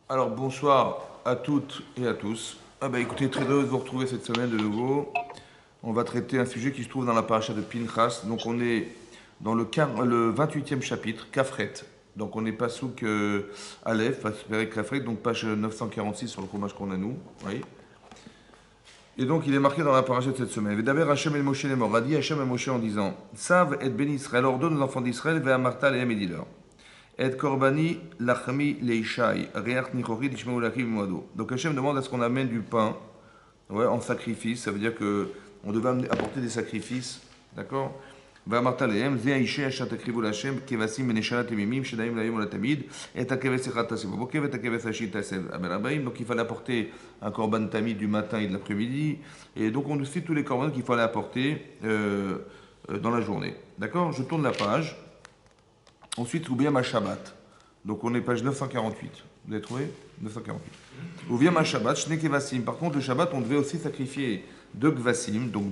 Alors bonsoir à toutes et à tous. Écoutez, très heureux de vous retrouver cette semaine de nouveau. On va traiter un sujet qui se trouve dans la paracha de Pinchas. Donc on est dans le 28e chapitre, Kafret. Donc on est pas sous que Aleph, Perek Kafret, donc page 946 sur le fromage qu'on a nous. Oui. Et donc il est marqué dans la paracha de cette semaine. D'abord Hachem et Moshe les morts. A dit Hachem et Moshe en disant Sav et Ben Israël, ordonne aux enfants d'Israël, Ve'amarta lehem et dis-leur. Et Korbani Lachmi Leishai, Reach Nichori Dishmeu Lachim Moado. Donc Hachem demande à ce qu'on amène du pain, ouais, en sacrifice. Ça veut dire que on devait apporter des sacrifices, d'accord. Va Marta Lehem, Ze Aishe Ashat Akrivu Lachem, Kevasim Beneshalat Emimim, Shedaim Layom Latamid, et Takeves Echatasim, Bokev et Takeves Ashitasev, Abelabaim. Donc il fallait apporter un korban tamid du matin et de l'après-midi. Et donc on nous cite tous les korbans qu'il fallait apporter dans la journée. D'accord. Je tourne la page. Ensuite, Oubien Shabbat. Donc on est page 948. Vous avez trouvé 948. Oubien Shabbat, Shne Kevasim. Par contre, le Shabbat, on devait aussi sacrifier deux Kvasim, donc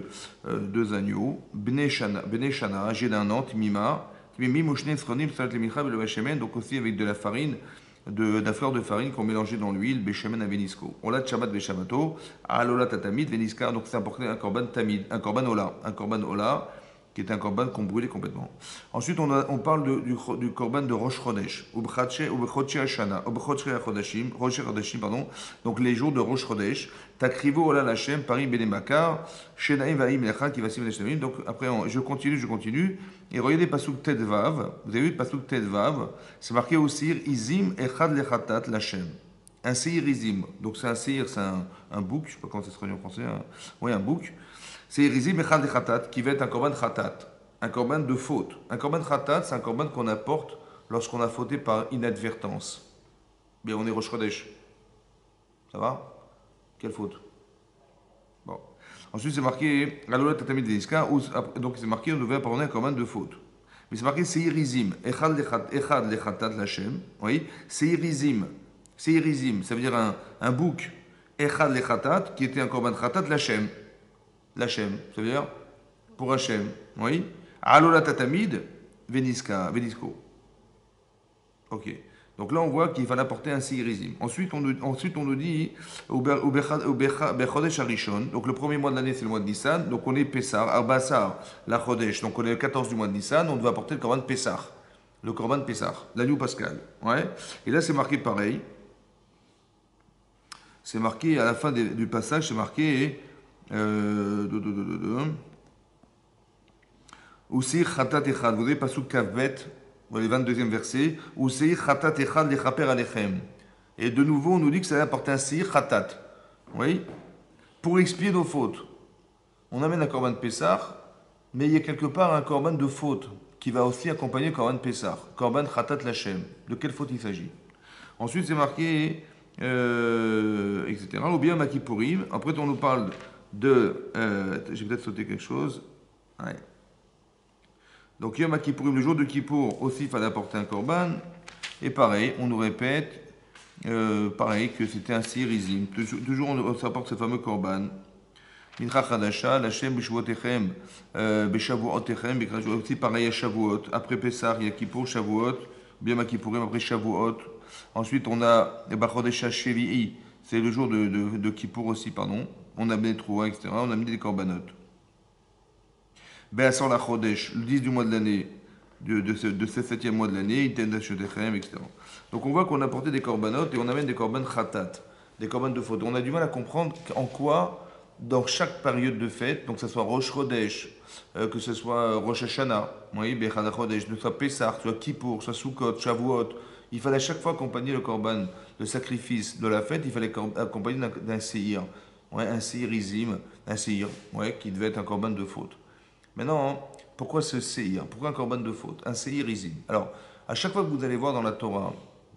deux agneaux, Bnei Shana, âgés d'un an, Timima, Timimim, Ushne Sronim, Salat Lemicha, Belo Beshemen, donc aussi avec de la farine, de la fleur de farine qu'on mélangeait dans l'huile, Beshemen à Venisco. On l'a de Shabbat Beshabato, Alola Tatamid, Veniska, donc c'est important un korban tamid, un korban ola, qui est un korban qu'on brûlait complètement. Ensuite, on parle du korban de Rosh Chodesh, ou B'chodche Hashana, ou B'chodche Chodeshim, pardon, donc les jours de Rosh Chodesh, Takrivo Ola Lachem, Paris Benemakar, Shenaim Vaim Lecha, qui va s'y mettre. Donc après, je continue, et regardez Pasuk Tedvav, vous avez vu Pasuk Tedvav, c'est marqué aussi Izim Echad Lechatat Lachem. Un seir izim, donc c'est un seir, c'est un bouc, je ne sais pas comment ça se traduit en français, oui, un bouc. C'est Rizim Echad de Khatat, qui va être un korban Khatat, un korban de faute. Un korban Khatat, c'est un korban qu'on apporte lorsqu'on a fauté par inadvertance. Bien, on est Rosh Chodesh. Ça va? Quelle faute? Bon. Ensuite, c'est marqué Alola Tatamid Veniska, donc c'est marqué on devait pardonner un korban de faute. Mais c'est marqué Seirizim, Echad le Khatat Lachem. Oui, Seirizim. Seirizim, ça veut dire un bouc, Echad le Khatat, qui était un korban Khatat Lachem. L'Hachem, ça veut dire pour Hachem, oui. Alola tatamid, Venisco. Ok. Donc là, on voit qu'il fallait apporter un sirizim. Ensuite, on nous dit, au Bechodesh Arishon, donc le premier mois de l'année, c'est le mois de Nissan, donc on est Pessar, Arbasar, la Chodesh, donc on est le 14 du mois de Nissan, on doit apporter le Korban Pessar. Le Korban Pessar, l'agneau pascal. Ouais. Et là, c'est marqué pareil. C'est marqué, à la fin du passage, c'est marqué. Ousir Khatat Echad. Vous avez Pasuk Kavbet, le 22e verset. Ousir Khatat Echad Lechaper Alechem. Et de nouveau, on nous dit que ça va apporter un Sir Khatat. Oui. Pour expier nos fautes. On amène un Korban Pessah, mais il y a quelque part un Korban de faute qui va aussi accompagner le Korban Pessah. Korban Khatat Lachem. De quelle faute il s'agit? Ensuite, c'est marqué, etc. Ou bien Makipourim. Après, on nous parle j'ai peut-être sauté quelque chose. Ouais. Donc Yom Kippourim, le jour de Kippour, aussi il fallait apporter un korban. Et pareil, on nous répète, pareil, que c'était un sirizim. Toujours on s'apporte ce fameux korban. Mincha Chadasha, Lachem, B'Shavuotechem, B'Shavuotechem, aussi pareil à Shavuot. Après Pessah, il y a Kippour, Shavuot. Bien Kippourim, après Shavuot. Ensuite, on a Bachodesha Shevi'i, c'est le jour de Kippour aussi, pardon. On a amené Troua, etc. On a amené des corbanotes. Be'asor la Chodesh, le 10 du mois de l'année, de ce 7e mois de l'année, Iten Dachetechem, etc. Donc on voit qu'on a apporté des corbanotes et on amène des korban khatat, des korban de faute. On a du mal à comprendre en quoi, dans chaque période de fête, donc que ce soit Rosh Chodesh, que ce soit Rosh Hashanah, oui, Bechad Chodesh, que ce soit Pessah, soit Kippour, soit Sukkot, Shavuot, il fallait à chaque fois accompagner le korban, le sacrifice de la fête, il fallait accompagner d'un séhir. Ouais, un séhirizim, un séhir, ouais, qui devait être un korban de faute. Maintenant, pourquoi ce séhir? Pourquoi un korban de faute? Un séhirizim. Alors, à chaque fois que vous allez voir dans la Torah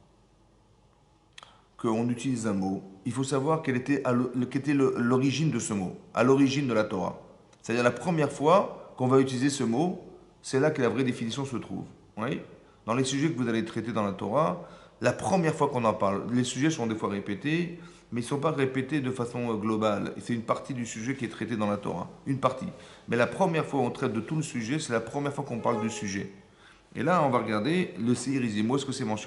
qu'on utilise un mot, il faut savoir quelle était l'origine de ce mot, à l'origine de la Torah. C'est-à-dire la première fois qu'on va utiliser ce mot, c'est là que la vraie définition se trouve. Oui. Dans les sujets que vous allez traiter dans la Torah, la première fois qu'on en parle, les sujets sont des fois répétés, mais ils ne sont pas répétés de façon globale. C'est une partie du sujet qui est traitée dans la Torah. Une partie. Mais la première fois où on traite de tout le sujet, c'est la première fois qu'on parle du sujet. Et là, on va regarder le séirizim. Où est-ce que c'est mentionné?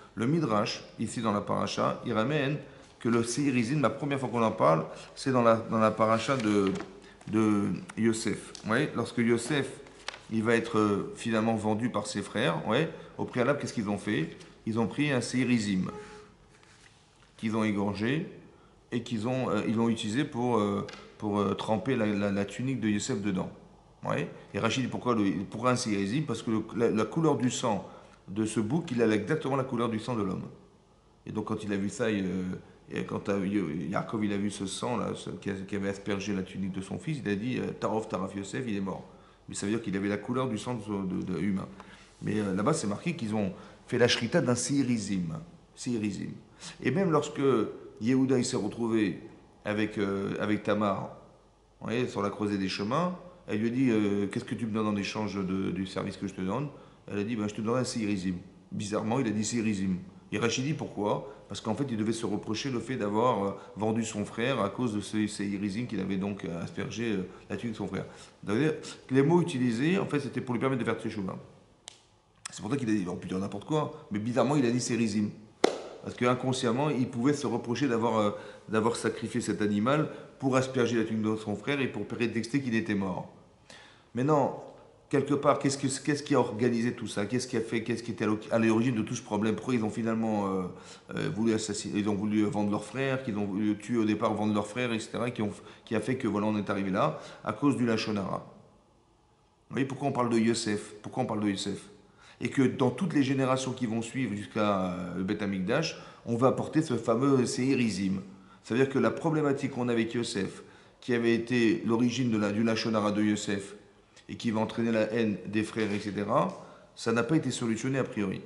Le Midrash, ici dans la paracha, il ramène que le Seirizim, la première fois qu'on en parle, c'est dans la paracha de Yosef. Ouais, lorsque Yosef, il va être finalement vendu par ses frères, ouais, au préalable, qu'est-ce qu'ils ont fait? Ils ont pris un Seirizim qu'ils ont égorgé et ils l'ont utilisé pour tremper la tunique de Yosef dedans. Ouais. Et Rachid dit pourquoi un Seirizim? Parce que la couleur du sang de ce bouc, il a exactement la couleur du sang de l'homme. Et donc quand il a vu ça, et quand Yaakov il a vu ce sang là, qui avait aspergé la tunique de son fils, il a dit Taraf Yosef, il est mort. Mais ça veut dire qu'il avait la couleur du sang de humain. Mais là-bas, c'est marqué qu'ils ont fait la shrita d'un Seirizim. Seirizim. Et même lorsque Yehuda il s'est retrouvé avec Tamar, vous voyez, sur la croisée des chemins, elle lui a dit qu'est-ce que tu me donnes en échange du service que je te donne? Elle a dit je te donne un Seirizim. Bizarrement, il a dit Seirizim. Et Rachid dit pourquoi? Parce qu'en fait, il devait se reprocher le fait d'avoir vendu son frère à cause de ces Seirizim qu'il avait donc aspergé la tunique de son frère. D'ailleurs, les mots utilisés, en fait, c'était pour lui permettre de faire Teshuvah. C'est pour ça qu'il a dit, on peut dire n'importe quoi, mais bizarrement, il a dit Seirizim. Parce qu'inconsciemment, il pouvait se reprocher d'avoir sacrifié cet animal pour asperger la tunique de son frère et pour prétexter qu'il était mort. Maintenant, quelque part, qu'est-ce qui a organisé tout ça? Qu'est-ce qui était à l'origine de tout ce problème? Pourquoi ils ont finalement voulu assassiner, ils ont voulu vendre leur frère, qu'ils ont voulu tuer au départ, vendre leur frère, etc., qui a fait que voilà, on est arrivé là, à cause du Lachonara. Vous voyez pourquoi on parle de Yosef? Pourquoi on parle de Yosef? Et que dans toutes les générations qui vont suivre jusqu'à le Beth Amikdash, on va apporter ce fameux Seirizim. Ça veut dire que la problématique qu'on a avec Yosef, qui avait été l'origine du Lachonara de Yosef, et qui va entraîner la haine des frères, etc., ça n'a pas été solutionné a priori.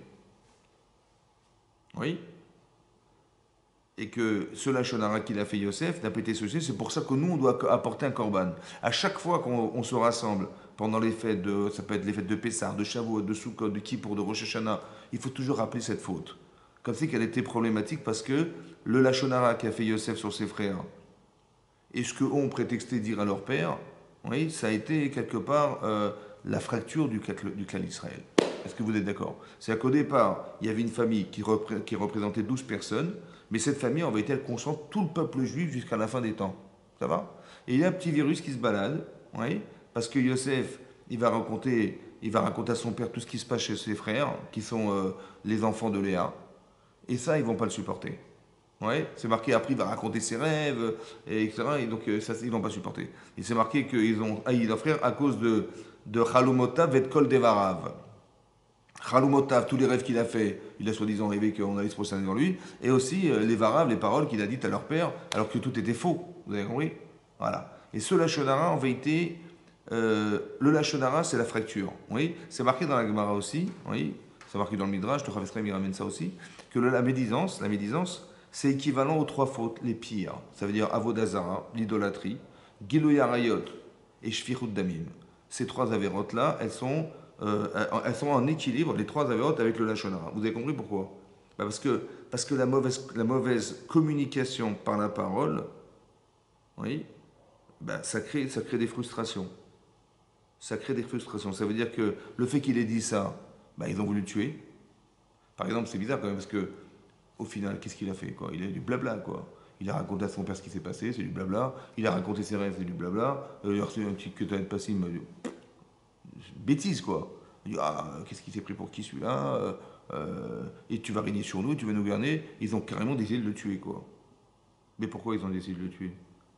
Oui. Et que ce Lachonara qu'il a fait Yosef n'a pas été solutionné, c'est pour ça que nous, on doit apporter un korban. À chaque fois qu'on se rassemble pendant les fêtes, ça peut être les fêtes de Pessah, de Shavuot, de Sukkot, de Kippour, de Rosh Hashanah, il faut toujours rappeler cette faute. Comme si qu'elle était problématique parce que le Lachonara qu'a fait Yosef sur ses frères, et ce qu'eux ont prétexté dire à leur père, oui, ça a été quelque part la fracture du clan d'Israël. Est-ce que vous êtes d'accord? C'est-à-dire qu'au départ, il y avait une famille qui représentait 12 personnes, mais cette famille, en vérité, elle concentre tout le peuple juif jusqu'à la fin des temps. Ça va? Et il y a un petit virus qui se balade, oui, parce que Yosef, il va raconter à son père tout ce qui se passe chez ses frères, qui sont les enfants de Léa. Et ça, ils ne vont pas le supporter. Ouais, c'est marqué, après il va raconter ses rêves, etc. Et donc ça, ils n'ont pas supporté. Et c'est marqué qu'ils ont haï leur frère à cause de Chalomotav et de Kol Devarav. Chalomotav, tous les rêves qu'il a fait, il a soi-disant rêvé qu'on allait se prosterner devant lui, et aussi les Varav, les paroles qu'il a dites à leur père, alors que tout était faux. Vous avez compris? Voilà. Et ce Lachonara, en vérité, le Lachonara, c'est la fracture. Oui, c'est marqué dans la Gemara aussi, oui, c'est marqué dans le Midrash, le Chav Esrem, il ramène ça aussi, que la médisance, c'est équivalent aux trois fautes les pires. Ça veut dire Avodazara, l'idolâtrie, Giloy Arayot et Shfichut Damim. Ces trois avérotes-là, elles sont en équilibre, les trois avérotes, avec le Lachonara. Vous avez compris pourquoi? Parce que la mauvaise communication par la parole, oui, ça crée des frustrations. Ça crée des frustrations. Ça veut dire que le fait qu'il ait dit ça, ils ont voulu le tuer. Par exemple, c'est bizarre quand même, parce que au final, qu'est-ce qu'il a fait quoi? Il a du blabla, quoi. Il a raconté à son père ce qui s'est passé, c'est du blabla. Il a raconté ses rêves, c'est du blabla. Il a reçu un petit que tu as passé, il m'a dit bêtise, quoi. Il dit qu'est-ce qu'il s'est pris pour qui celui-là? Et tu vas régner sur nous, tu vas nous gouverner. Ils ont carrément décidé de le tuer, quoi. Mais pourquoi ils ont décidé de le tuer?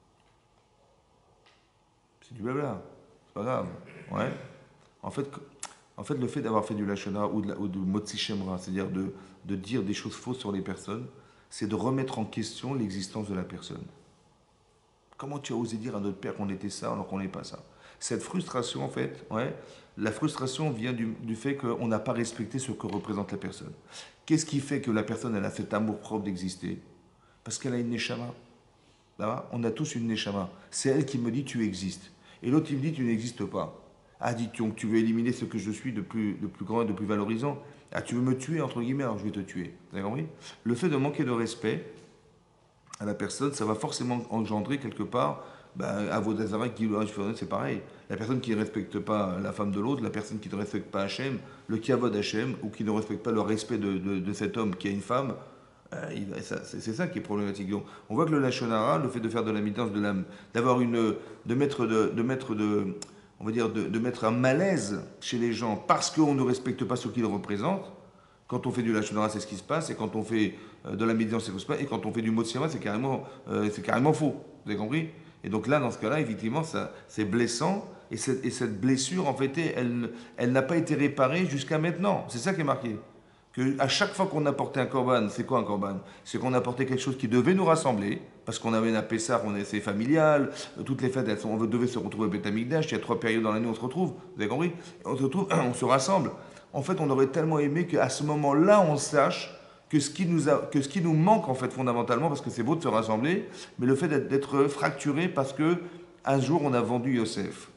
C'est du blabla. C'est pas grave. Ouais. En fait, le fait d'avoir fait du lachona ou de motzi shemra, c'est-à-dire de dire des choses fausses sur les personnes, c'est de remettre en question l'existence de la personne. Comment tu as osé dire à notre père qu'on était ça alors qu'on n'est pas ça? Cette frustration, en fait, ouais, la frustration vient du fait qu'on n'a pas respecté ce que représente la personne. Qu'est-ce qui fait que la personne, elle a cet amour propre d'exister? Parce qu'elle a une neshama. Là, on a tous une neshama. C'est elle qui me dit tu existes. Et l'autre, il me dit tu n'existes pas. Ah, dis donc, tu veux éliminer ce que je suis de plus grand et de plus valorisant. Ah, tu veux me tuer, entre guillemets, alors je vais te tuer. Vous avez compris? Le fait de manquer de respect à la personne, ça va forcément engendrer quelque part Ben, Avodazara, c'est pareil. La personne qui ne respecte pas la femme de l'autre, la personne qui ne respecte pas Hachem, le Kavod Hachem, ou qui ne respecte pas le respect de cet homme qui a une femme, c'est ça qui est problématique. Donc, on voit que le Lachon Hara, le fait de faire de la militance, d'avoir on va dire, de mettre un malaise chez les gens parce qu'on ne respecte pas ce qu'ils représentent. Quand on fait du Lachon Hara, c'est ce qui se passe, et quand on fait de la militance, c'est ce qui se passe, et quand on fait du mot de Sirma, c'est carrément faux. Vous avez compris? Et donc là, dans ce cas-là, effectivement, c'est blessant, et cette blessure, en fait, elle n'a pas été réparée jusqu'à maintenant. C'est ça qui est marqué. Que à chaque fois qu'on apportait un korban, c'est quoi un korban? C'est qu'on apportait quelque chose qui devait nous rassembler, parce qu'on avait un Pessah, c'est familial, toutes les fêtes, on devait se retrouver au Beth Amikdash, il y a 3 périodes dans l'année où on se retrouve, vous avez compris? On se retrouve, on se rassemble. En fait, on aurait tellement aimé qu'à ce moment-là, on sache que ce qui nous manque, en fait, fondamentalement, parce que c'est beau de se rassembler, mais le fait d'être fracturé parce que un jour, on a vendu Yosef.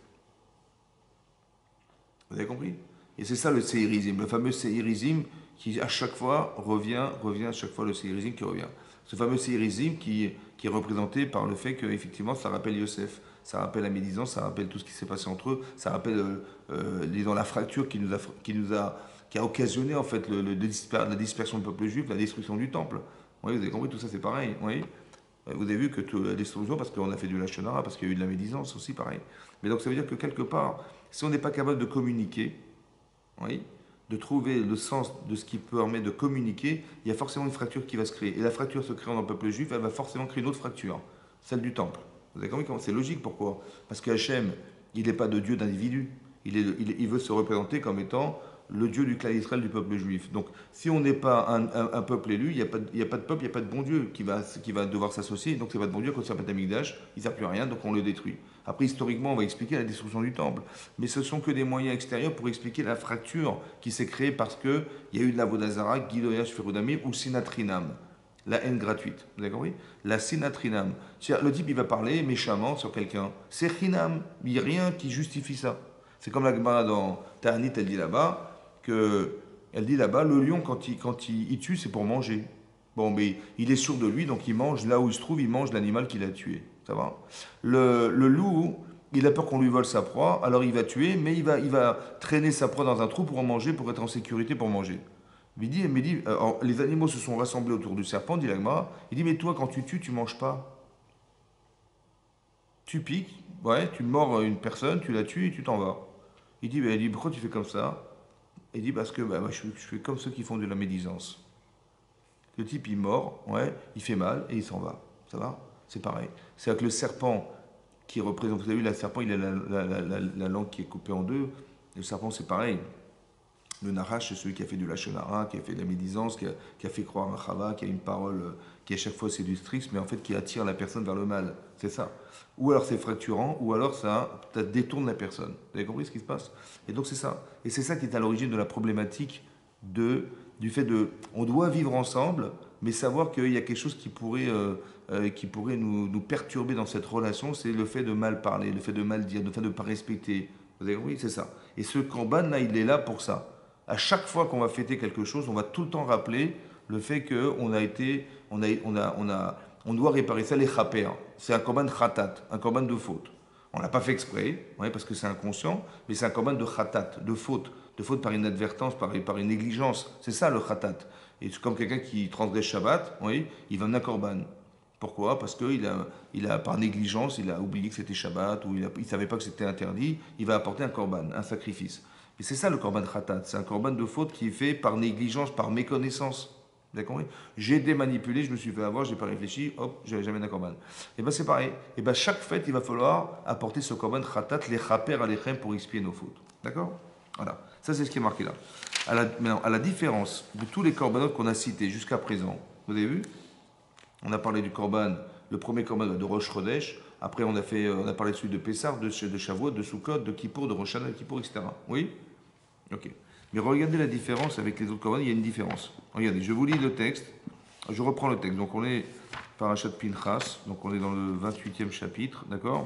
Vous avez compris? Et c'est ça le séirisme, le fameux séirisme qui à chaque fois revient à chaque fois le séirisme qui revient. Ce fameux séirisme qui est représenté par le fait qu'effectivement ça rappelle Yosef, ça rappelle la médisance, ça rappelle tout ce qui s'est passé entre eux, ça rappelle disons, la fracture qui a occasionné en fait la dispersion du peuple juif, la destruction du temple. Oui, vous avez compris, tout ça c'est pareil. Oui. Vous avez vu que la destruction, parce qu'on a fait du Lachon Hara, parce qu'il y a eu de la médisance aussi, pareil. Mais donc ça veut dire que quelque part, si on n'est pas capable de communiquer, oui, de trouver le sens de ce qui permet de communiquer, il y a forcément une fracture qui va se créer. Et la fracture se créant dans le peuple juif, elle va forcément créer une autre fracture, celle du temple. Vous avez compris comment? C'est logique, pourquoi? Parce que Hachem, il n'est pas de Dieu d'individu. Il veut se représenter comme étant le Dieu du clan d'Israël, du peuple juif. Donc, si on n'est pas un peuple élu, il n'y a pas de peuple, il n'y a pas de bon Dieu qui va devoir s'associer. Donc, c'est pas de bon Dieu quand il s'appelle Amikdash, il ne sert plus à rien, donc on le détruit. Après, historiquement, on va expliquer la destruction du temple. Mais ce sont que des moyens extérieurs pour expliquer la fracture qui s'est créée parce qu'il y a eu de la Vodazara, Giloyash Ferudamim ou Sinatrinam. La haine gratuite. Vous avez compris? La Sinatrinam. Le type, il va parler méchamment sur quelqu'un. C'est Chinam. Il n'y a rien qui justifie ça. C'est comme la Gemara dans Ta'anit, elle dit là-bas, le lion, quand il tue, c'est pour manger. Bon, mais il est sûr de lui, donc il mange là où il se trouve, il mange l'animal qu'il a tué. Ça va? Le loup, il a peur qu'on lui vole sa proie, alors il va tuer, mais il va traîner sa proie dans un trou pour en manger, pour être en sécurité pour manger. Les animaux se sont rassemblés autour du serpent, dit l'Agmara. Il dit, mais toi, quand tu tues, tu manges pas. Tu piques, ouais, tu mords une personne, tu la tues et tu t'en vas. Il dit, pourquoi tu fais comme ça? Il dit, parce que moi, je fais comme ceux qui font de la médisance. Le type, il mord, ouais, il fait mal et il s'en va. Ça va? C'est pareil. C'est avec le serpent qui représente, vous avez vu, le serpent, il a la langue qui est coupée en deux. Le serpent, c'est pareil. Le Narash, c'est celui qui a fait du Lachon Hara, qui a fait de la médisance, qui a fait croire à Chava, qui a une parole qui à chaque fois séductrice, mais en fait qui attire la personne vers le mal. C'est ça. Ou alors c'est fracturant, ou alors ça détourne la personne. Vous avez compris ce qui se passe? Et donc c'est ça. Et c'est ça qui est à l'origine de la problématique du fait de... On doit vivre ensemble, mais savoir qu'il y a quelque chose qui pourrait nous perturber dans cette relation, c'est le fait de mal parler, le fait de mal dire, le fait de ne pas respecter. Vous avez compris? C'est ça. Et ce Korban, là, il est là pour ça. À chaque fois qu'on va fêter quelque chose, on va tout le temps rappeler le fait qu'on a été, on doit réparer ça, les chaper. C'est un korban khatat, un korban de faute. On l'a pas fait exprès, ouais, parce que c'est inconscient, mais c'est un korban de khatat, de faute par inadvertance, par une négligence. C'est ça le khatat. Et c'est comme quelqu'un qui transgresse Shabbat, oui, il va amener un korban. Pourquoi? Parce qu'il a, par négligence, il a oublié que c'était Shabbat, ou il ne savait pas que c'était interdit, il va apporter un korban, un sacrifice. Et c'est ça le korban khatat, c'est un korban de faute qui est fait par négligence, par méconnaissance. Vous avez compris? J'ai été manipulé, je me suis fait avoir, je n'ai pas réfléchi, hop, j'amène un korban. Et bien c'est pareil. Et bien chaque fête, il va falloir apporter ce korban khatat, les chaper alechem pour expier nos fautes. D'accord? Voilà. Ça c'est ce qui est marqué là. Maintenant, à la différence de tous les korbanot qu'on a cités jusqu'à présent, vous avez vu? On a parlé du korban, le premier korban de Rosh Chodesh. Après, on a parlé de celui de Pessah, de Shavuot, de Sukkot, de Kippour, de Rosh Hashanah, de Kippour, etc. Oui? Ok. Mais regardez la différence avec les autres korban, il y a une différence. Regardez, je vous lis le texte. Je reprends le texte. Donc, on est Parashat Pinchas. Donc, on est dans le 28e chapitre. D'accord?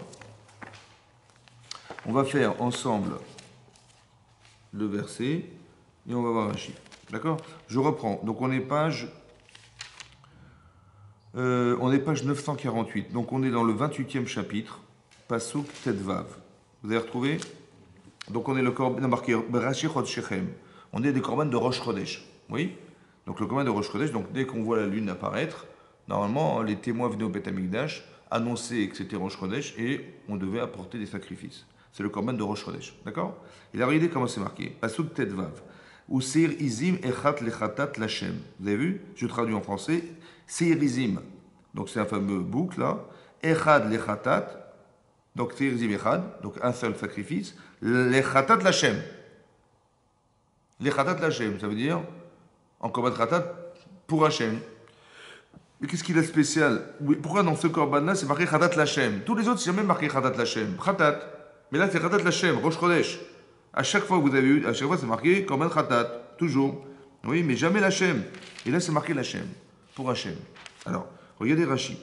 On va faire ensemble le verset et on va voir un chiffre. D'accord? Je reprends. Donc, on est page 948. Donc, on est dans le 28e chapitre. Pasuk Tedvav. Vous avez retrouvé? Donc on est le korban marqué Berashi Chod Shechem. On est des korban de Rosh Chodesh. Oui? Donc le korban de Rosh Chodesh, donc dès qu'on voit la lune apparaître, normalement les témoins venaient au Beth Amikdash, annonçaient que c'était Rosh Chodesh et on devait apporter des sacrifices. C'est le korban de Rosh Chodesh. D'accord? Et là, regardez comment c'est marqué. Pasuk Tedvav. Ou Seir Izim Echat Lechatat Lachem. Vous avez vu? Je traduis en français. Seir Izim. Donc c'est un fameux bouc là. Echad Lechatat. Donc Seir Izim Echad. Donc un seul sacrifice. Lechatat Lachem. Lechatat Lachem. Ça veut dire en korban Khatat pour Hachem. Mais qu'est-ce qu'il a de spécial? Pourquoi dans ce korban-là, c'est marqué Khatat Lachem? Tous les autres, c'est jamais marqué Khatat Lachem. Khatat. Mais là, c'est Khatat Lachem, Rosh Chodesh. À chaque fois, vous avez eu, à chaque fois, c'est marqué Korban Khatat. Toujours. Oui, mais jamais Lachem. Et là, c'est marqué Lachem. Pour Hachem. Alors, regardez Rashi.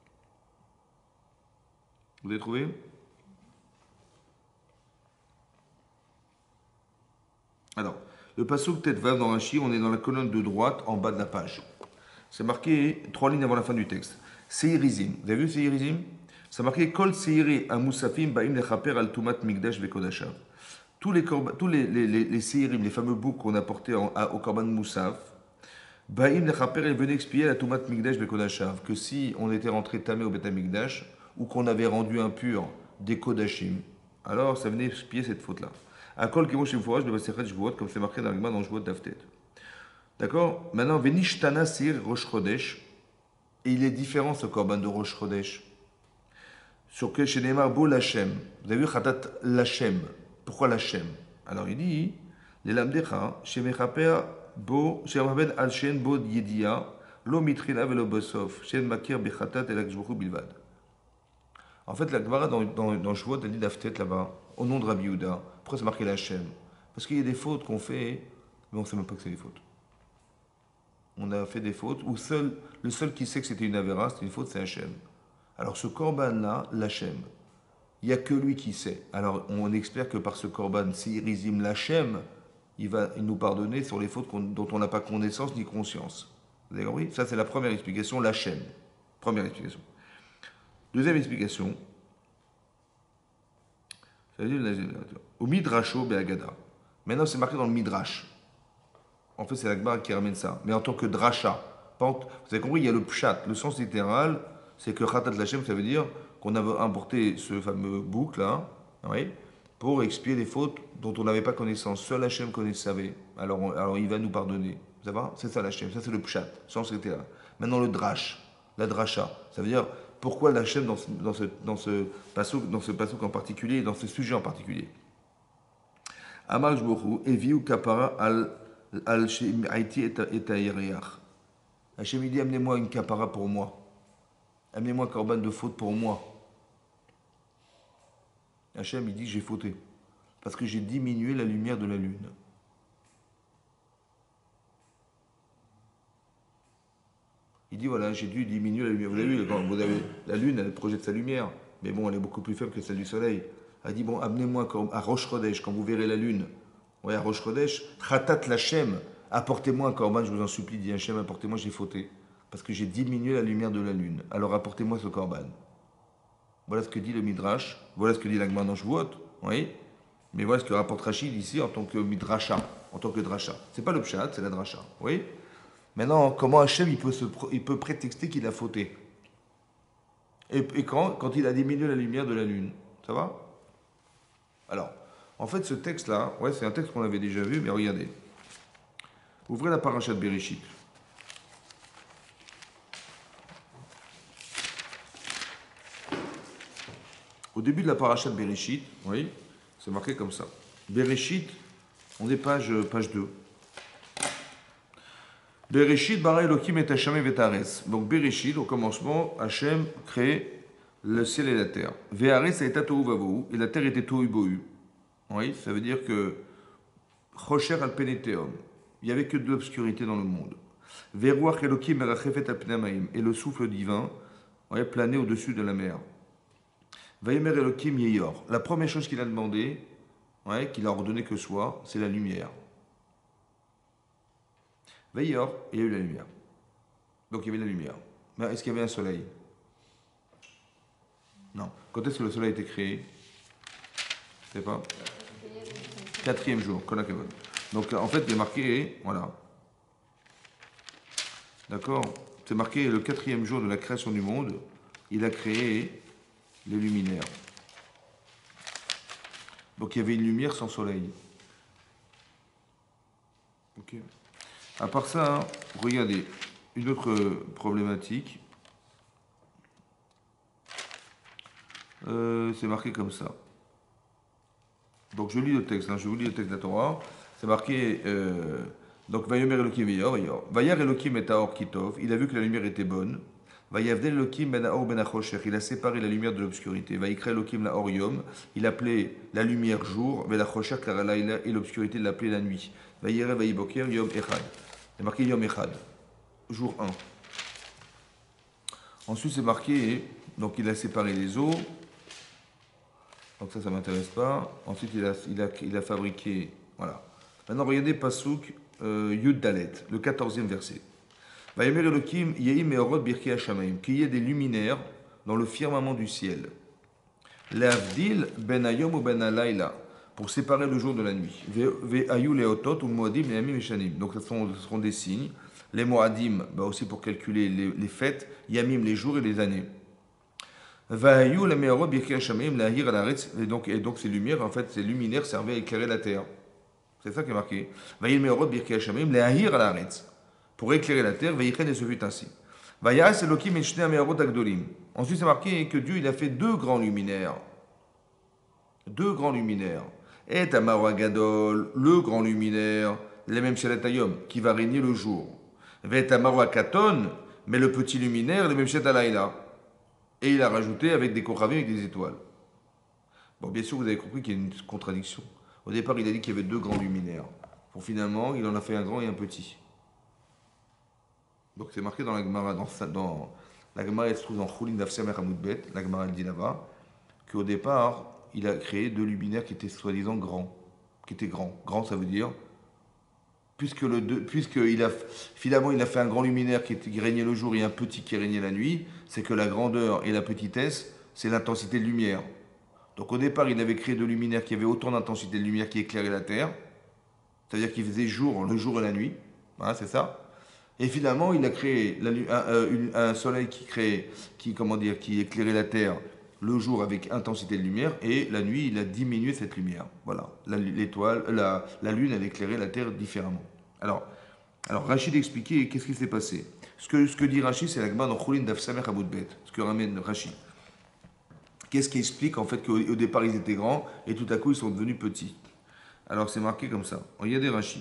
Vous avez trouvé? Alors, le pasuk Tetvav dans Rashi, on est dans la colonne de droite, en bas de la page. C'est marqué 3 lignes avant la fin du texte. Seirizim. Vous avez vu Seirizim? C'est marqué Kol Seiri Amusafim Baim Lechaper Al Tumat Migdash Vekodashav. Tous les Seirim, les fameux boucs qu'on a portés au Korban Moussaf, Baim Lechaper, ils venaient expier la Tumat Migdash Vekodashav. Que si on était rentré tamé au Beth Amikdash ou qu'on avait rendu impur des Kodashim, alors ça venait expier cette faute-là. À Kol Kemoshim Forage de Vasechet Shvuot, comme c'est marqué dans l'Agma dans Shvuot Daftet. D'accord? Maintenant, Venishtana Seir Rosh Chodesh. Et il est différent ce korban de Rosh Chodesh. Sur que chez Neymar Bo Lachem. Vous avez vu Khatat Lachem. Pourquoi Lachem? Alors il dit les Lamdecha, chez Mechaper Bo, chez Mohamed Al-Shen Bo Yedia, Lo Mitrina Velo Bosov, Shen Makir Bechatat El Akjboku Bilvad. En fait, la Gemara dans Shvuot, elle dit d'Aftet là-bas, au nom de Rabbi Yehuda. Pourquoi c'est marqué Lachem? Parce qu'il y a des fautes qu'on fait, mais on ne sait même pas que c'est des fautes. On a fait des fautes, où le seul qui sait que c'était une avéra, c'était une faute, c'est Hachem. Alors ce korban-là, l'Hachem, il n'y a que lui qui sait. Alors on espère que par ce korban, Seirizim l'Hachem, il va nous pardonner sur les fautes dont on n'a pas connaissance ni conscience. Vous avez compris? Ça c'est la première explication, l'Hachem. Première explication. Deuxième explication, ça veut dire au Midrasho Be'agada. Maintenant c'est marqué dans le Midrash. En fait, c'est l'Agmar qui ramène ça. Mais en tant que dracha. Vous avez compris, il y a le pshat. Le sens littéral, c'est que Khatat Lachem, ça veut dire qu'on avait importé ce fameux bouc là, oui, pour expier les fautes dont on n'avait pas connaissance. Seul Hachem savait. Alors il va nous pardonner. Ça va? C'est ça l'Hachem. Ça, c'est le pshat. Sens littéral. Maintenant, le drash. La dracha. Ça veut dire pourquoi l'Hachem dans ce pasuk en particulier, dans ce sujet en particulier. Amar Jbohu, Eviu Kapara Al-Shem Haïti et Aïriach. Hachem il dit amenez-moi une kapara pour moi. Amenez-moi un korban de faute pour moi. Hachem il dit j'ai fauté. Parce que j'ai diminué la lumière de la lune. Il dit voilà, j'ai dû diminuer la lumière. Vous avez la lune, elle projette sa lumière. Mais bon, elle est beaucoup plus faible que celle du soleil. Elle dit bon, amenez-moi à Rosh Chodesh, quand vous verrez la lune. Ouais, à Rosh Chodesh, Khatat Lachem, apportez-moi un korban, je vous en supplie, dit Hachem, apportez-moi, j'ai fauté. Parce que j'ai diminué la lumière de la lune. Alors apportez-moi ce korban. Voilà ce que dit le Midrash, voilà ce que dit l'Agma dans Shvuot, oui. Mais voilà ce que rapporte Rachid ici en tant que Midrasha, en tant que Dracha. C'est pas le Pshat, c'est la Dracha, oui. Maintenant, comment Hachem il peut prétexter qu'il a fauté? Et quand il a diminué la lumière de la lune, ça va? Alors, en fait, ce texte-là, ouais, c'est un texte qu'on avait déjà vu, mais regardez. Ouvrez la paracha de Bereshit. Au début de la paracha de Bereshit, oui, c'est marqué comme ça. Bereshit, on est page 2. Bereshit bara Elohim et Hashem et Ares. Donc Bereshit, au commencement, Hashem crée le ciel et la terre. Ve'ares a été tohu vavohu, et la terre était tohu bohu. Oui, ça veut dire que Chosher al peneteum. Il n'y avait que de l'obscurité dans le monde. Ve'ruach Elohim merachefet al pnei, et le souffle divin planait au-dessus de la mer. Vayemer Elohim yeyor. La première chose qu'il a demandé, qu'il a ordonné que soit, c'est la lumière. Veilleur, il y a eu la lumière. Donc il y avait la lumière. Mais est-ce qu'il y avait un soleil? Non. Quand est-ce que le soleil a été créé? Je sais pas. Quatrième jour, Kolakavod. Donc en fait, il est marqué, voilà. D'accord? C'est marqué le quatrième jour de la création du monde. Il a créé les luminaires. Donc il y avait une lumière sans soleil. Ok. À part ça, hein, regardez, une autre problématique. C'est marqué comme ça. Donc je lis le texte, hein, je vous lis le texte de la Torah. C'est marqué, donc Vayomer Elohim Vayor. Vayar Elohim et Aor Kitov. Il a vu que la lumière était bonne. Vayavdel Elohim ben Aor ben Achosher. Il a séparé la lumière de l'obscurité. Vayikra Elohim la Or Yom. Il appelait la lumière jour. Ben Achosher car et l'obscurité l'appelait la nuit. Vayere Vayiboker Yom Echad. C'est marqué Yom Echad. Jour 1. Ensuite c'est marqué, donc il a séparé les eaux. Donc ça ne m'intéresse pas. Ensuite, il a fabriqué. Voilà. Maintenant, regardez Pasuk Yud Dalet, le 14e verset. Vayomer Elohim Yehim Meorot Birkei Hashamayim. Qu'il y ait des luminaires dans le firmament du ciel. L'Avdil Ben Ayom ou Ben Alayla. Pour séparer le jour de la nuit. Ve'ayu Leotot ou Moadim Le'amim Eshanim. Donc ce seront des signes. Les Moadim, bah aussi pour calculer les fêtes. Yamim, les jours et les années. Et donc ces lumières, en fait, ces luminaires servaient à éclairer la terre. C'est ça qui est marqué. Pour éclairer la terre, et ce fut ainsi. Ensuite, c'est marqué que Dieu il a fait deux grands luminaires. Deux grands luminaires. Et Gadol, le grand luminaire, les mêmes Shalatayom, qui va régner le jour. Katon, mais le petit luminaire, les mêmes Shatalayla. Et il a rajouté avec des kochavim, avec des étoiles. Bon, bien sûr, vous avez compris qu'il y a une contradiction. Au départ, il a dit qu'il y avait deux grands luminaires. Bon, finalement, il en a fait un grand et un petit. Donc, c'est marqué dans la Gemara. Dans la Gemara, elle se trouve dans Choulin d'Afsamer Hamoudbet. La Gemara, elle dit là-bas qu'au départ, il a créé deux luminaires qui étaient soi-disant grands. Qui étaient grands. Grand, ça veut dire. Finalement, il a fait un grand luminaire qui régnait le jour et un petit qui régnait la nuit, c'est que la grandeur et la petitesse, c'est l'intensité de lumière. Donc au départ, il avait créé deux luminaires qui avaient autant d'intensité de lumière qui éclairaient la terre, c'est-à-dire qu'il faisait jour, le jour et la nuit, hein, c'est ça. Et finalement, il a créé un soleil qui éclairait la terre le jour avec intensité de lumière, et la nuit, il a diminué cette lumière. Voilà, la lune, elle éclairait la terre différemment. Alors Rachid expliquait qu'est-ce qui s'est passé. Ce que dit Rachid, c'est la Gemara dans Choulin d'Afsamer Hamoudbet, ce que ramène Rachid. Qu'est-ce qui explique en fait qu'au départ ils étaient grands et tout à coup ils sont devenus petits. Alors c'est marqué comme ça. Regardez Rachid.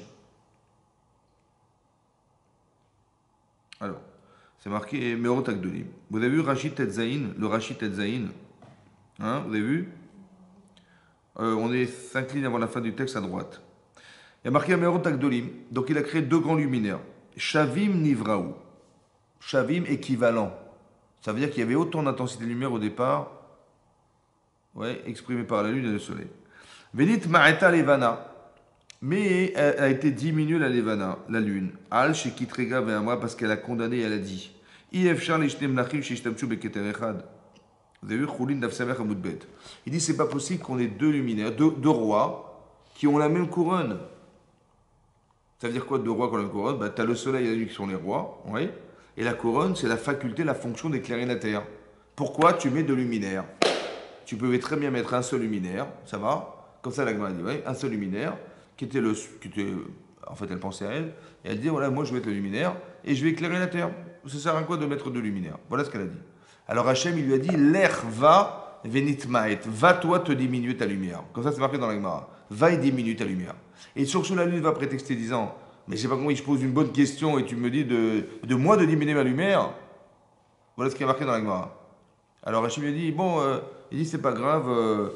Alors, c'est marqué Meorot Agdolim. Vous avez vu Rachid Tetzaïn, le Rachid Tetzaïn, hein, vous avez vu on est 5 lignes avant la fin du texte à droite. Il y a marqué Meorot Agdolim, donc il a créé deux grands luminaires. Shavim Nivraou. Shavim équivalent. Ça veut dire qu'il y avait autant d'intensité de lumière au départ, ouais, exprimée par la lune et le soleil. Venit Ma'eta Levana. Mais elle a été diminuée la Levana, la lune. Al Shekitrega Ve'amra, parce qu'elle a condamné et elle a dit Ifshar Lishtem Nachim Shishtamchu Beketer Echad. Vous avez vu Choulin d'Afsamer Hamoudbet. Il dit c'est pas possible qu'on ait deux luminaires, deux rois qui ont la même couronne. Ça veut dire quoi deux rois qui ont la même couronne? Tu as le soleil et la nuit qui sont les rois, oui. Et la couronne, c'est la faculté, la fonction d'éclairer la terre. Pourquoi tu mets deux luminaires? Tu pouvais très bien mettre un seul luminaire, ça va? Comme ça la Gemara dit, ouais, un seul luminaire, en fait elle pensait à elle, et elle dit voilà, moi je vais mettre le luminaire et je vais éclairer la terre. Ça sert à quoi de mettre deux luminaires? Voilà ce qu'elle a dit. Alors Hachem, il lui a dit l'air va venitmaet, va toi te diminuer ta lumière. Comme ça c'est marqué dans la Gemara. Va et diminue ta lumière. Et sur ce, la lune va prétexter disant mais je sais pas comment je pose une bonne question et tu me dis de moi de diminuer ma lumière. Voilà ce qui est marqué dans la Gemara. Alors Hachem lui a dit bon, il dit c'est pas grave,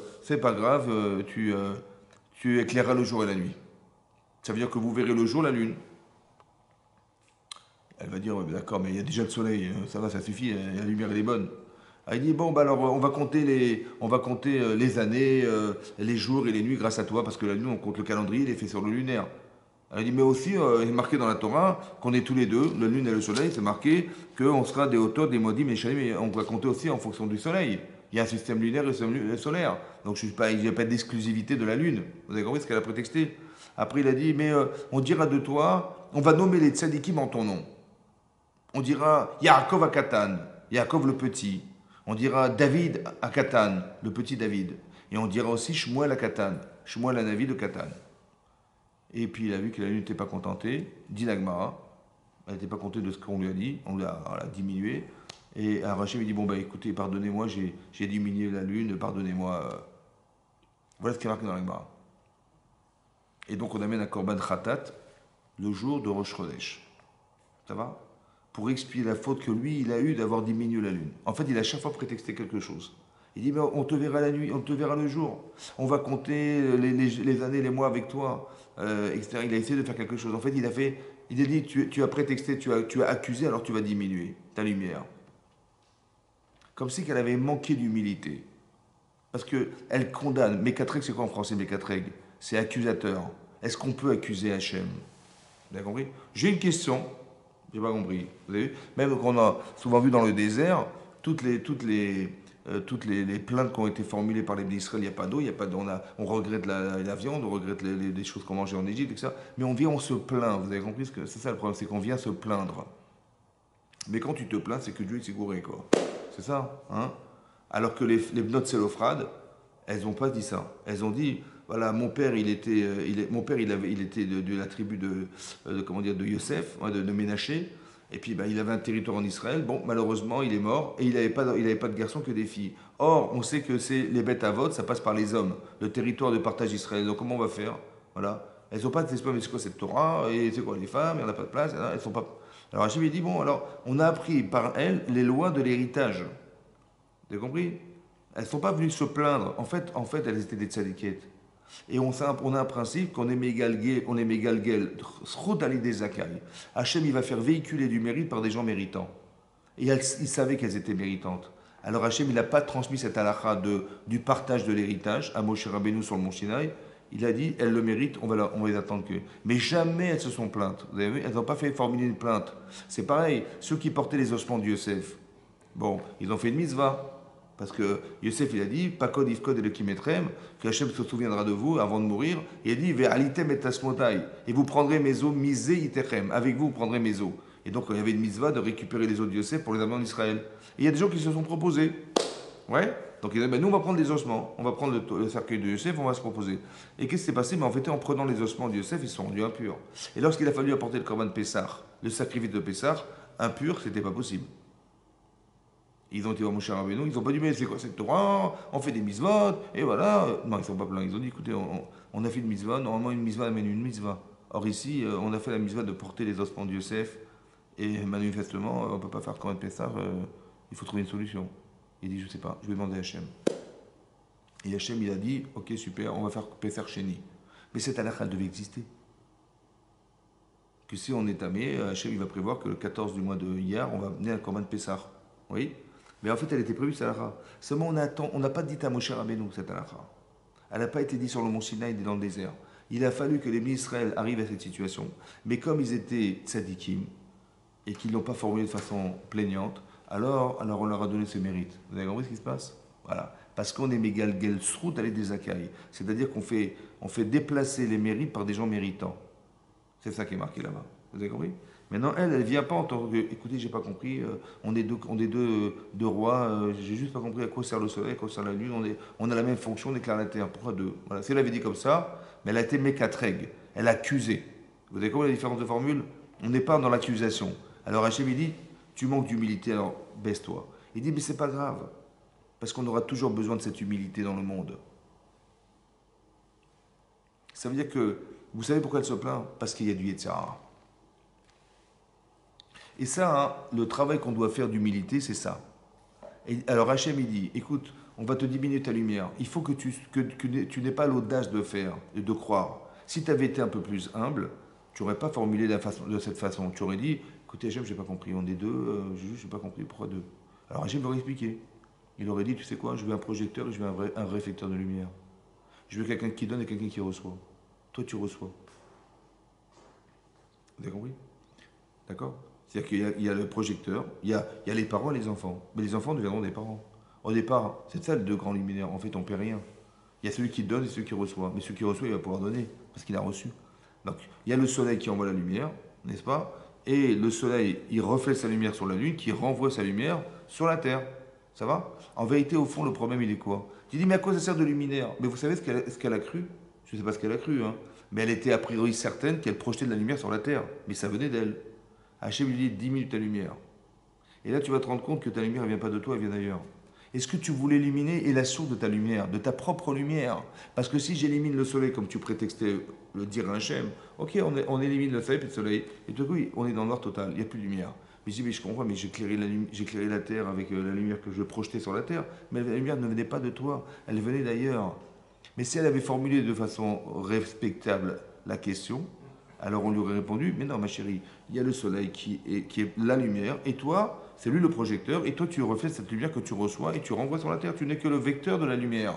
tu éclaireras le jour et la nuit. Ça veut dire que vous verrez le jour, la lune. Elle va dire, ouais, d'accord, mais il y a déjà le soleil, ça va, ça suffit, la lumière elle est bonne. Elle dit, bon, bah alors on va compter les années, les jours et les nuits grâce à toi, parce que la nuit, on compte le calendrier, il est fait sur le lunaire. Elle dit, mais aussi, il est marqué dans la Torah qu'on est tous les deux, la lune et le soleil, c'est marqué qu'on sera des auteurs, des modim et shalim, et on va compter aussi en fonction du soleil. Il y a un système lunaire et un système solaire. Donc il n'y a pas d'exclusivité de la Lune. Vous avez compris ce qu'elle a prétexté. Après, il a dit, mais on dira de toi, on va nommer les tzadikim en ton nom. On dira Yaakov à Katan, Yaakov le petit. On dira David à Katan, le petit David. Et on dira aussi Shmuel à Katan, Shmuel à Navi de Katan. Et puis il a vu que la Lune n'était pas contentée, dit l'Agmara. Elle n'était pas contente de ce qu'on lui a dit, on l'a diminué. Et Rachel lui dit, bon bah écoutez, pardonnez-moi, j'ai diminué la Lune, pardonnez-moi. Voilà ce qui est marqué dans l'Agmara. Et donc on amène un Korban Khatat le jour de Rosh Chodesh. Ça va? Pour expier la faute que lui, il a eue d'avoir diminué la Lune. En fait, il a chaque fois prétexté quelque chose. Il dit, mais on te verra la nuit, on te verra le jour. On va compter les années, les mois avec toi, etc. Il a essayé de faire quelque chose. En fait, il a dit, tu as prétexté, tu as accusé, alors tu vas diminuer ta lumière. Comme si qu'elle avait manqué d'humilité. Parce qu'elle condamne. Mékatreg, c'est quoi en français, Mékatreg? C'est accusateur. Est-ce qu'on peut accuser Hachem? Vous avez compris? J'ai une question. J'ai pas compris. Vous avez vu? Même qu'on a souvent vu dans le désert, toutes les plaintes qui ont été formulées par les Israël, il n'y a pas d'eau, on regrette la viande, on regrette les choses qu'on mangeait en Égypte, etc. Mais on vient, on se plaint. Vous avez compris ce que c'est ça le problème, c'est qu'on vient se plaindre. Mais quand tu te plains, c'est que Dieu est gouré, quoi. C'est ça, hein? Alors que les Bnot Sélophrad, elles n'ont pas dit ça. Elles ont dit, voilà, mon père, il était de la tribu de Yosef, de Ménaché. Et puis, il avait un territoire en Israël. Bon, malheureusement, il est mort et il n'avait pas de garçons que des filles. Or, on sait que c'est les bêtes à vote, ça passe par les hommes, le territoire de partage d'Israël. Donc, comment on va faire? Voilà. Elles n'ont pas de mais c'est quoi cette Torah? Et c'est quoi les femmes? Il n'y en a pas de place. Elles sont pas. Alors, Hachem dit, bon, alors, on a appris par elles les lois de l'héritage. Vous avez compris? Elles ne sont pas venues se plaindre. En fait, elles étaient des tzadikettes. Et on a un principe qu'on est mégalgel, srout ali des zakai. Hachem, il va faire véhiculer du mérite par des gens méritants. Et il savait qu'elles étaient méritantes. Alors Hachem, il n'a pas transmis cette halakha du partage de l'héritage à Moshe Rabbeinu sur le mont Sinaï. Il a dit, elles le méritent, on va les attendre que. Mais jamais elles se sont plaintes. Vous avez vu? Elles n'ont pas fait formuler une plainte. C'est pareil, ceux qui portaient les ossements de Yosef. Bon, ils ont fait une mitzvah. Parce que Yosef, il a dit, Pakod Ifkod et le Kimetrem, que Hachem se souviendra de vous avant de mourir. Il a dit, Ve'alitem et Tasmotai, et vous prendrez mes os, misé itechem, avec vous, vous prendrez mes os. Et donc, il y avait une mitzvah de récupérer les os de Yosef pour les amener en Israël. Et il y a des gens qui se sont proposés. Ouais. Donc, il a dit, nous, on va prendre les ossements, on va prendre le cercueil de Yosef, on va se proposer. Et qu'est-ce qui s'est passé? Mais en fait, en prenant les ossements de Yosef, ils se sont rendus impurs. Et lorsqu'il a fallu apporter le Korban Pessah, le sacrifice de Pessah, impur, c'était pas possible. Ils ont été voir Moshe Rabbeinu, ils n'ont pas dit, mais c'est quoi cette Torah? On fait des mitzvot, et voilà. Non, ils ne sont pas pleins. Ils ont dit, écoutez, on a fait une mitzvah, normalement une mitzvah amène une mitzvah. Or ici, on a fait la mitzvah de porter les ossements de Yosef, et manifestement, on ne peut pas faire Korban Pessah, il faut trouver une solution. Il dit, je ne sais pas, je vais demander à Hachem. Et Hachem, il a dit, ok, super, on va faire Pessah Sheni. Mais cette halakha, elle devait exister. Que si on est tamé, Hachem, il va prévoir que le 14 du mois de Iyar, on va amener un Korban Pessah. Oui? Mais en fait, elle était prévue, cette halakha. Seulement, on n'a pas dit à Moshe Rabbeinu, cette halakha. Elle n'a pas été dite sur le mont Sinaï ni dans le désert. Il a fallu que les Israël arrivent à cette situation. Mais comme ils étaient tzadikim, et qu'ils ne l'ont pas formulé de façon plaignante, alors on leur a donné ce mérite. Vous avez compris ce qui se passe? Voilà. Parce qu'on est mégalgel srout aller des akai. C'est-à-dire qu'on fait déplacer les mérites par des gens méritants. C'est ça qui est marqué là-bas. Vous avez compris? Maintenant, elle ne vient pas en tant que. Écoutez, j'ai pas compris. On est deux rois. J'ai juste pas compris à quoi sert le soleil, à quoi sert la lune. On a la même fonction, on éclaire la terre. Pourquoi deux? Voilà. Si elle avait dit comme ça, mais elle a été mékatreg. Elle a accusé. Vous avez compris la différence de formule? On n'est pas dans l'accusation. Alors Hachem, il dit, tu manques d'humilité, alors baisse-toi. Il dit, mais c'est pas grave. Parce qu'on aura toujours besoin de cette humilité dans le monde. Ça veut dire que, vous savez pourquoi elle se plaint? Parce qu'il y a du Yetzirah. Et ça, hein, le travail qu'on doit faire d'humilité, c'est ça. Et alors Hachem, il dit, écoute, on va te diminuer ta lumière. Il faut que tu n'aies pas l'audace de faire et de croire. Si tu avais été un peu plus humble, tu n'aurais pas formulé de cette façon. Tu aurais dit, écoutez Hachem, je n'ai pas compris, on est deux, je n'ai pas compris, pourquoi deux? Alors Hachem aurait expliqué. Il aurait dit, tu sais quoi, je veux un projecteur et je veux un réflecteur de lumière. Je veux quelqu'un qui donne et quelqu'un qui reçoit. Toi, tu reçois. Vous avez compris? D'accord? C'est-à-dire qu'il y a le projecteur, il y a les parents et les enfants. Mais les enfants deviendront des parents. Au départ, c'est ça les deux grands luminaires. En fait, on ne paie rien. Il y a celui qui donne et celui qui reçoit. Mais celui qui reçoit, il va pouvoir donner, parce qu'il a reçu. Donc, il y a le soleil qui envoie la lumière, n'est-ce pas? Et le soleil, il reflète sa lumière sur la lune, qui renvoie sa lumière sur la terre. Ça va? En vérité, au fond, le problème, il est quoi? Tu dis, mais à quoi ça sert de luminaire? Mais vous savez ce qu'elle a cru? Je ne sais pas ce qu'elle a cru, hein. Mais elle était a priori certaine qu'elle projetait de la lumière sur la terre. Mais ça venait d'elle. Hachem lui dit 10 minutes ta lumière. Et là, tu vas te rendre compte que ta lumière ne vient pas de toi, elle vient d'ailleurs. Est-ce que tu voulais éliminer la source de ta lumière, de ta propre lumière? Parce que si j'élimine le soleil, comme tu prétextais le dire à Hachem, ok, on élimine le soleil puis le soleil, et tout à coup, on est dans le noir total, il n'y a plus de lumière. Mais je dis, mais je comprends, mais j'éclairais la terre avec la lumière que je projetais sur la terre, mais la lumière ne venait pas de toi, elle venait d'ailleurs. Mais si elle avait formulé de façon respectable la question, alors on lui aurait répondu, mais non ma chérie, il y a le soleil qui est la lumière, et toi, c'est lui le projecteur, et toi tu reflètes cette lumière que tu reçois et tu renvoies sur la terre, tu n'es que le vecteur de la lumière.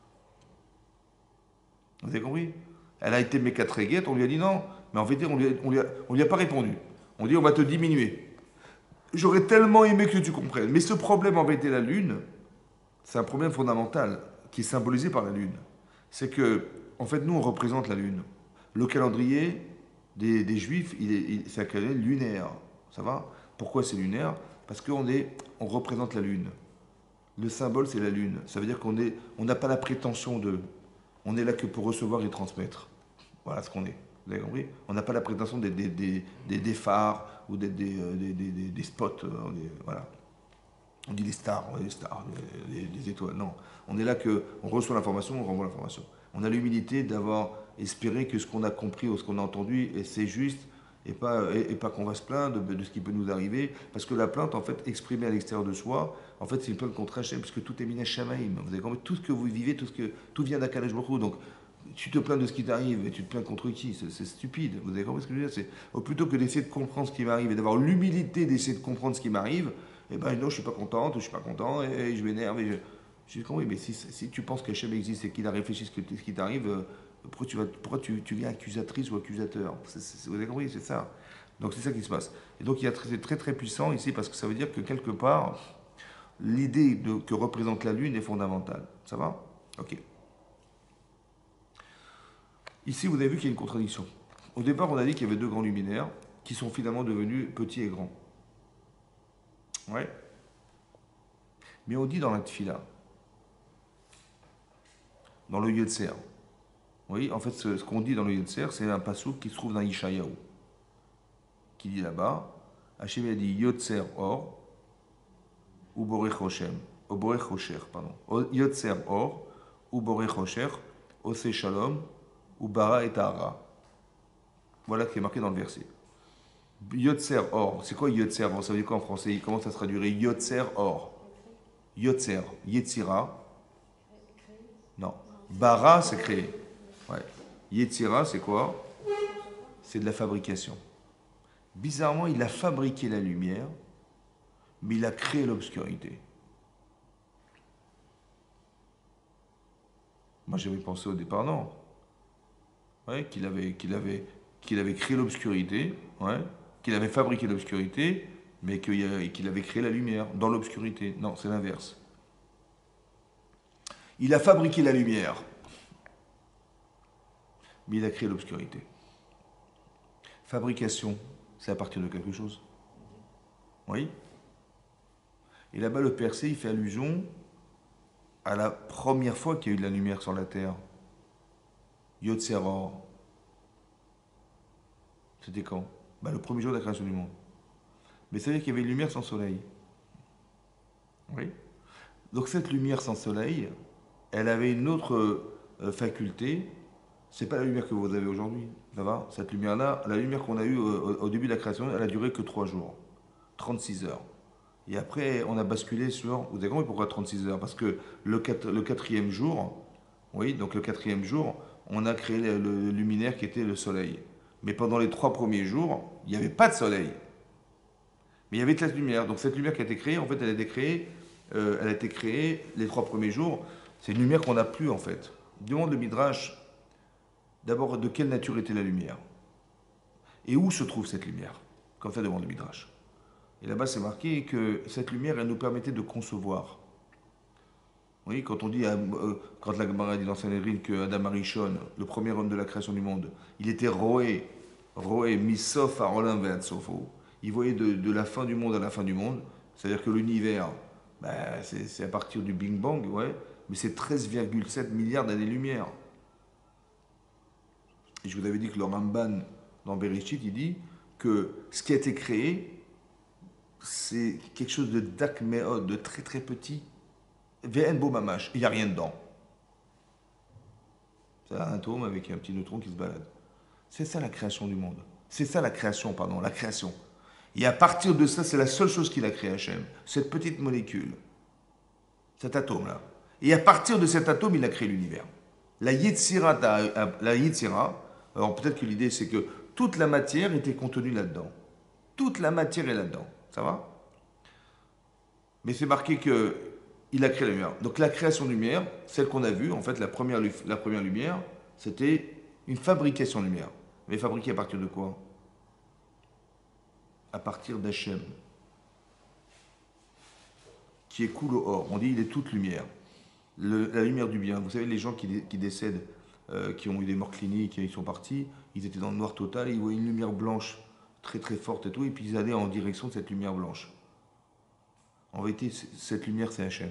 Vous avez compris? Elle a été mécatréguette, on lui a dit non, mais en vérité on lui a pas répondu. On dit on va te diminuer. J'aurais tellement aimé que tu comprennes, mais ce problème en vérité la lune, c'est un problème fondamental qui est symbolisé par la lune. C'est que, en fait, nous on représente la lune. Le calendrier des Juifs, c'est un calendrier lunaire. Ça va? Pourquoi c'est lunaire? Parce on représente la lune. Le symbole, c'est la lune. Ça veut dire on n'a pas la prétention de. On est là que pour recevoir et transmettre. Voilà ce qu'on est. Vous avez compris? On n'a pas la prétention d'être des phares ou d'être des spots. Voilà. On dit les stars, les étoiles. Non. On est là que on reçoit l'information, on renvoie l'information. On a l'humilité d'avoir espéré que ce qu'on a compris ou ce qu'on a entendu, et c'est juste, et pas qu'on va se plaindre de ce qui peut nous arriver. Parce que la plainte, en fait, exprimée à l'extérieur de soi, en fait, c'est une plainte contre Hachem, puisque tout est miné Shamaïm. Vous avez compris? Tout ce que vous vivez, tout vient d'Akadosh Baruch Hu. Donc, tu te plains de ce qui t'arrive, et tu te plains contre qui? C'est stupide. Vous avez compris ce que je veux dire? Plutôt que d'essayer de comprendre ce qui m'arrive et d'avoir l'humilité d'essayer de comprendre ce qui m'arrive, eh ben non, je suis pas contente, je suis pas content, et je m'énerve. Je dis, oui, mais si tu penses qu'Hachem existe et qu'il a réfléchi ce qui t'arrive, pourquoi tu viens accusatrice ou accusateur? Vous avez compris, c'est ça. Donc c'est ça qui se passe. Et donc c'est très très puissant ici parce que ça veut dire que quelque part, l'idée que représente la Lune est fondamentale. Ça va? Ok. Ici, vous avez vu qu'il y a une contradiction. Au départ, on a dit qu'il y avait deux grands luminaires qui sont finalement devenus petits et grands. Ouais. Mais on dit dans la Tfila, dans le Yotzer. Oui, en fait, ce qu'on dit dans le Yotzer, c'est un passouk qui se trouve dans Ishayahu, qui dit là-bas, Hachem a dit Yotzer or, ou Borech Hoshem, ou Borech Hosher, pardon. Yotzer or, ou Borech Hosher, Ose Shalom, ou Bara et Tahara. Voilà ce qui est marqué dans le verset. Yotzer or, c'est quoi Yotzer or? Ça veut dire quoi en français? Comment ça se traduirait? Yotzer or. Yotzer, Yetzira. Non. Bara, c'est créé. Ouais. Yetzira, c'est quoi? C'est de la fabrication. Bizarrement, il a fabriqué la lumière, mais il a créé l'obscurité. Moi, j'avais pensé au départ, non. Ouais, qu'il avait créé l'obscurité, ouais, qu'il avait fabriqué l'obscurité, mais qu'il avait créé la lumière dans l'obscurité. Non, c'est l'inverse. Il a fabriqué la lumière, mais il a créé l'obscurité. Fabrication, c'est à partir de quelque chose. Oui. Et là-bas, le Persée, il fait allusion à la première fois qu'il y a eu de la lumière sur la terre. Yotzeror. C'était quand? Le premier jour de la création du monde. Mais ça veut dire qu'il y avait une lumière sans soleil. Oui. Donc cette lumière sans soleil, elle avait une autre faculté. C'est pas la lumière que vous avez aujourd'hui. Ça va? Cette lumière-là, la lumière qu'on a eue au début de la création, elle a duré que 3 jours. 36 heures. Et après, on a basculé sur... Vous avez compris pourquoi 36 heures? Parce que le quatrième jour, oui, donc le quatrième jour, on a créé le luminaire qui était le soleil. Mais pendant les 3 premiers jours, il n'y avait pas de soleil. Mais il y avait de la lumière. Donc cette lumière qui a été créée, en fait, elle a été créée les 3 premiers jours. C'est une lumière qu'on n'a plus, en fait. Demande le Midrash, d'abord, de quelle nature était la lumière? Et où se trouve cette lumière? Comme ça demande le Midrash. Et là-bas, c'est marqué que cette lumière, elle nous permettait de concevoir. Oui, quand on dit, quand la Gemara dit dans Sanhedrin que Adam Arishon, le premier homme de la création du monde, il était roé, misof haolam ve'ad sofo. Il voyait de la fin du monde à la fin du monde. C'est-à-dire que l'univers, ben, c'est à partir du Big Bang, ouais, mais c'est 13,7 milliards d'années-lumière. Et je vous avais dit que le Ramban, dans Bereshit, il dit que ce qui a été créé, c'est quelque chose de dakmeod, de très très petit. VN Mamash, il n'y a rien dedans. C'est un atome avec un petit neutron qui se balade. C'est ça la création du monde. C'est ça la création, pardon, la création. Et à partir de ça, c'est la seule chose qu'il a créé Hachem. Cette petite molécule, cet atome-là. Et à partir de cet atome, il a créé l'univers. La Yetzira, alors peut-être que l'idée c'est que toute la matière était contenue là-dedans. Toute la matière est là-dedans. Ça va? Mais c'est marqué que il a créé la lumière. Donc la création de lumière, celle qu'on a vue, en fait, la première lumière, c'était une fabrication de lumière. Mais fabriquée à partir de quoi? À partir d'Hachem, qui est cool au or. On dit il est toute lumière. La lumière du bien. Vous savez, les gens qui décèdent, qui ont eu des morts cliniques, ils sont partis, ils étaient dans le noir total, et ils voyaient une lumière blanche très très forte et tout, et puis ils allaient en direction de cette lumière blanche. En vérité, cette lumière, c'est Hachem.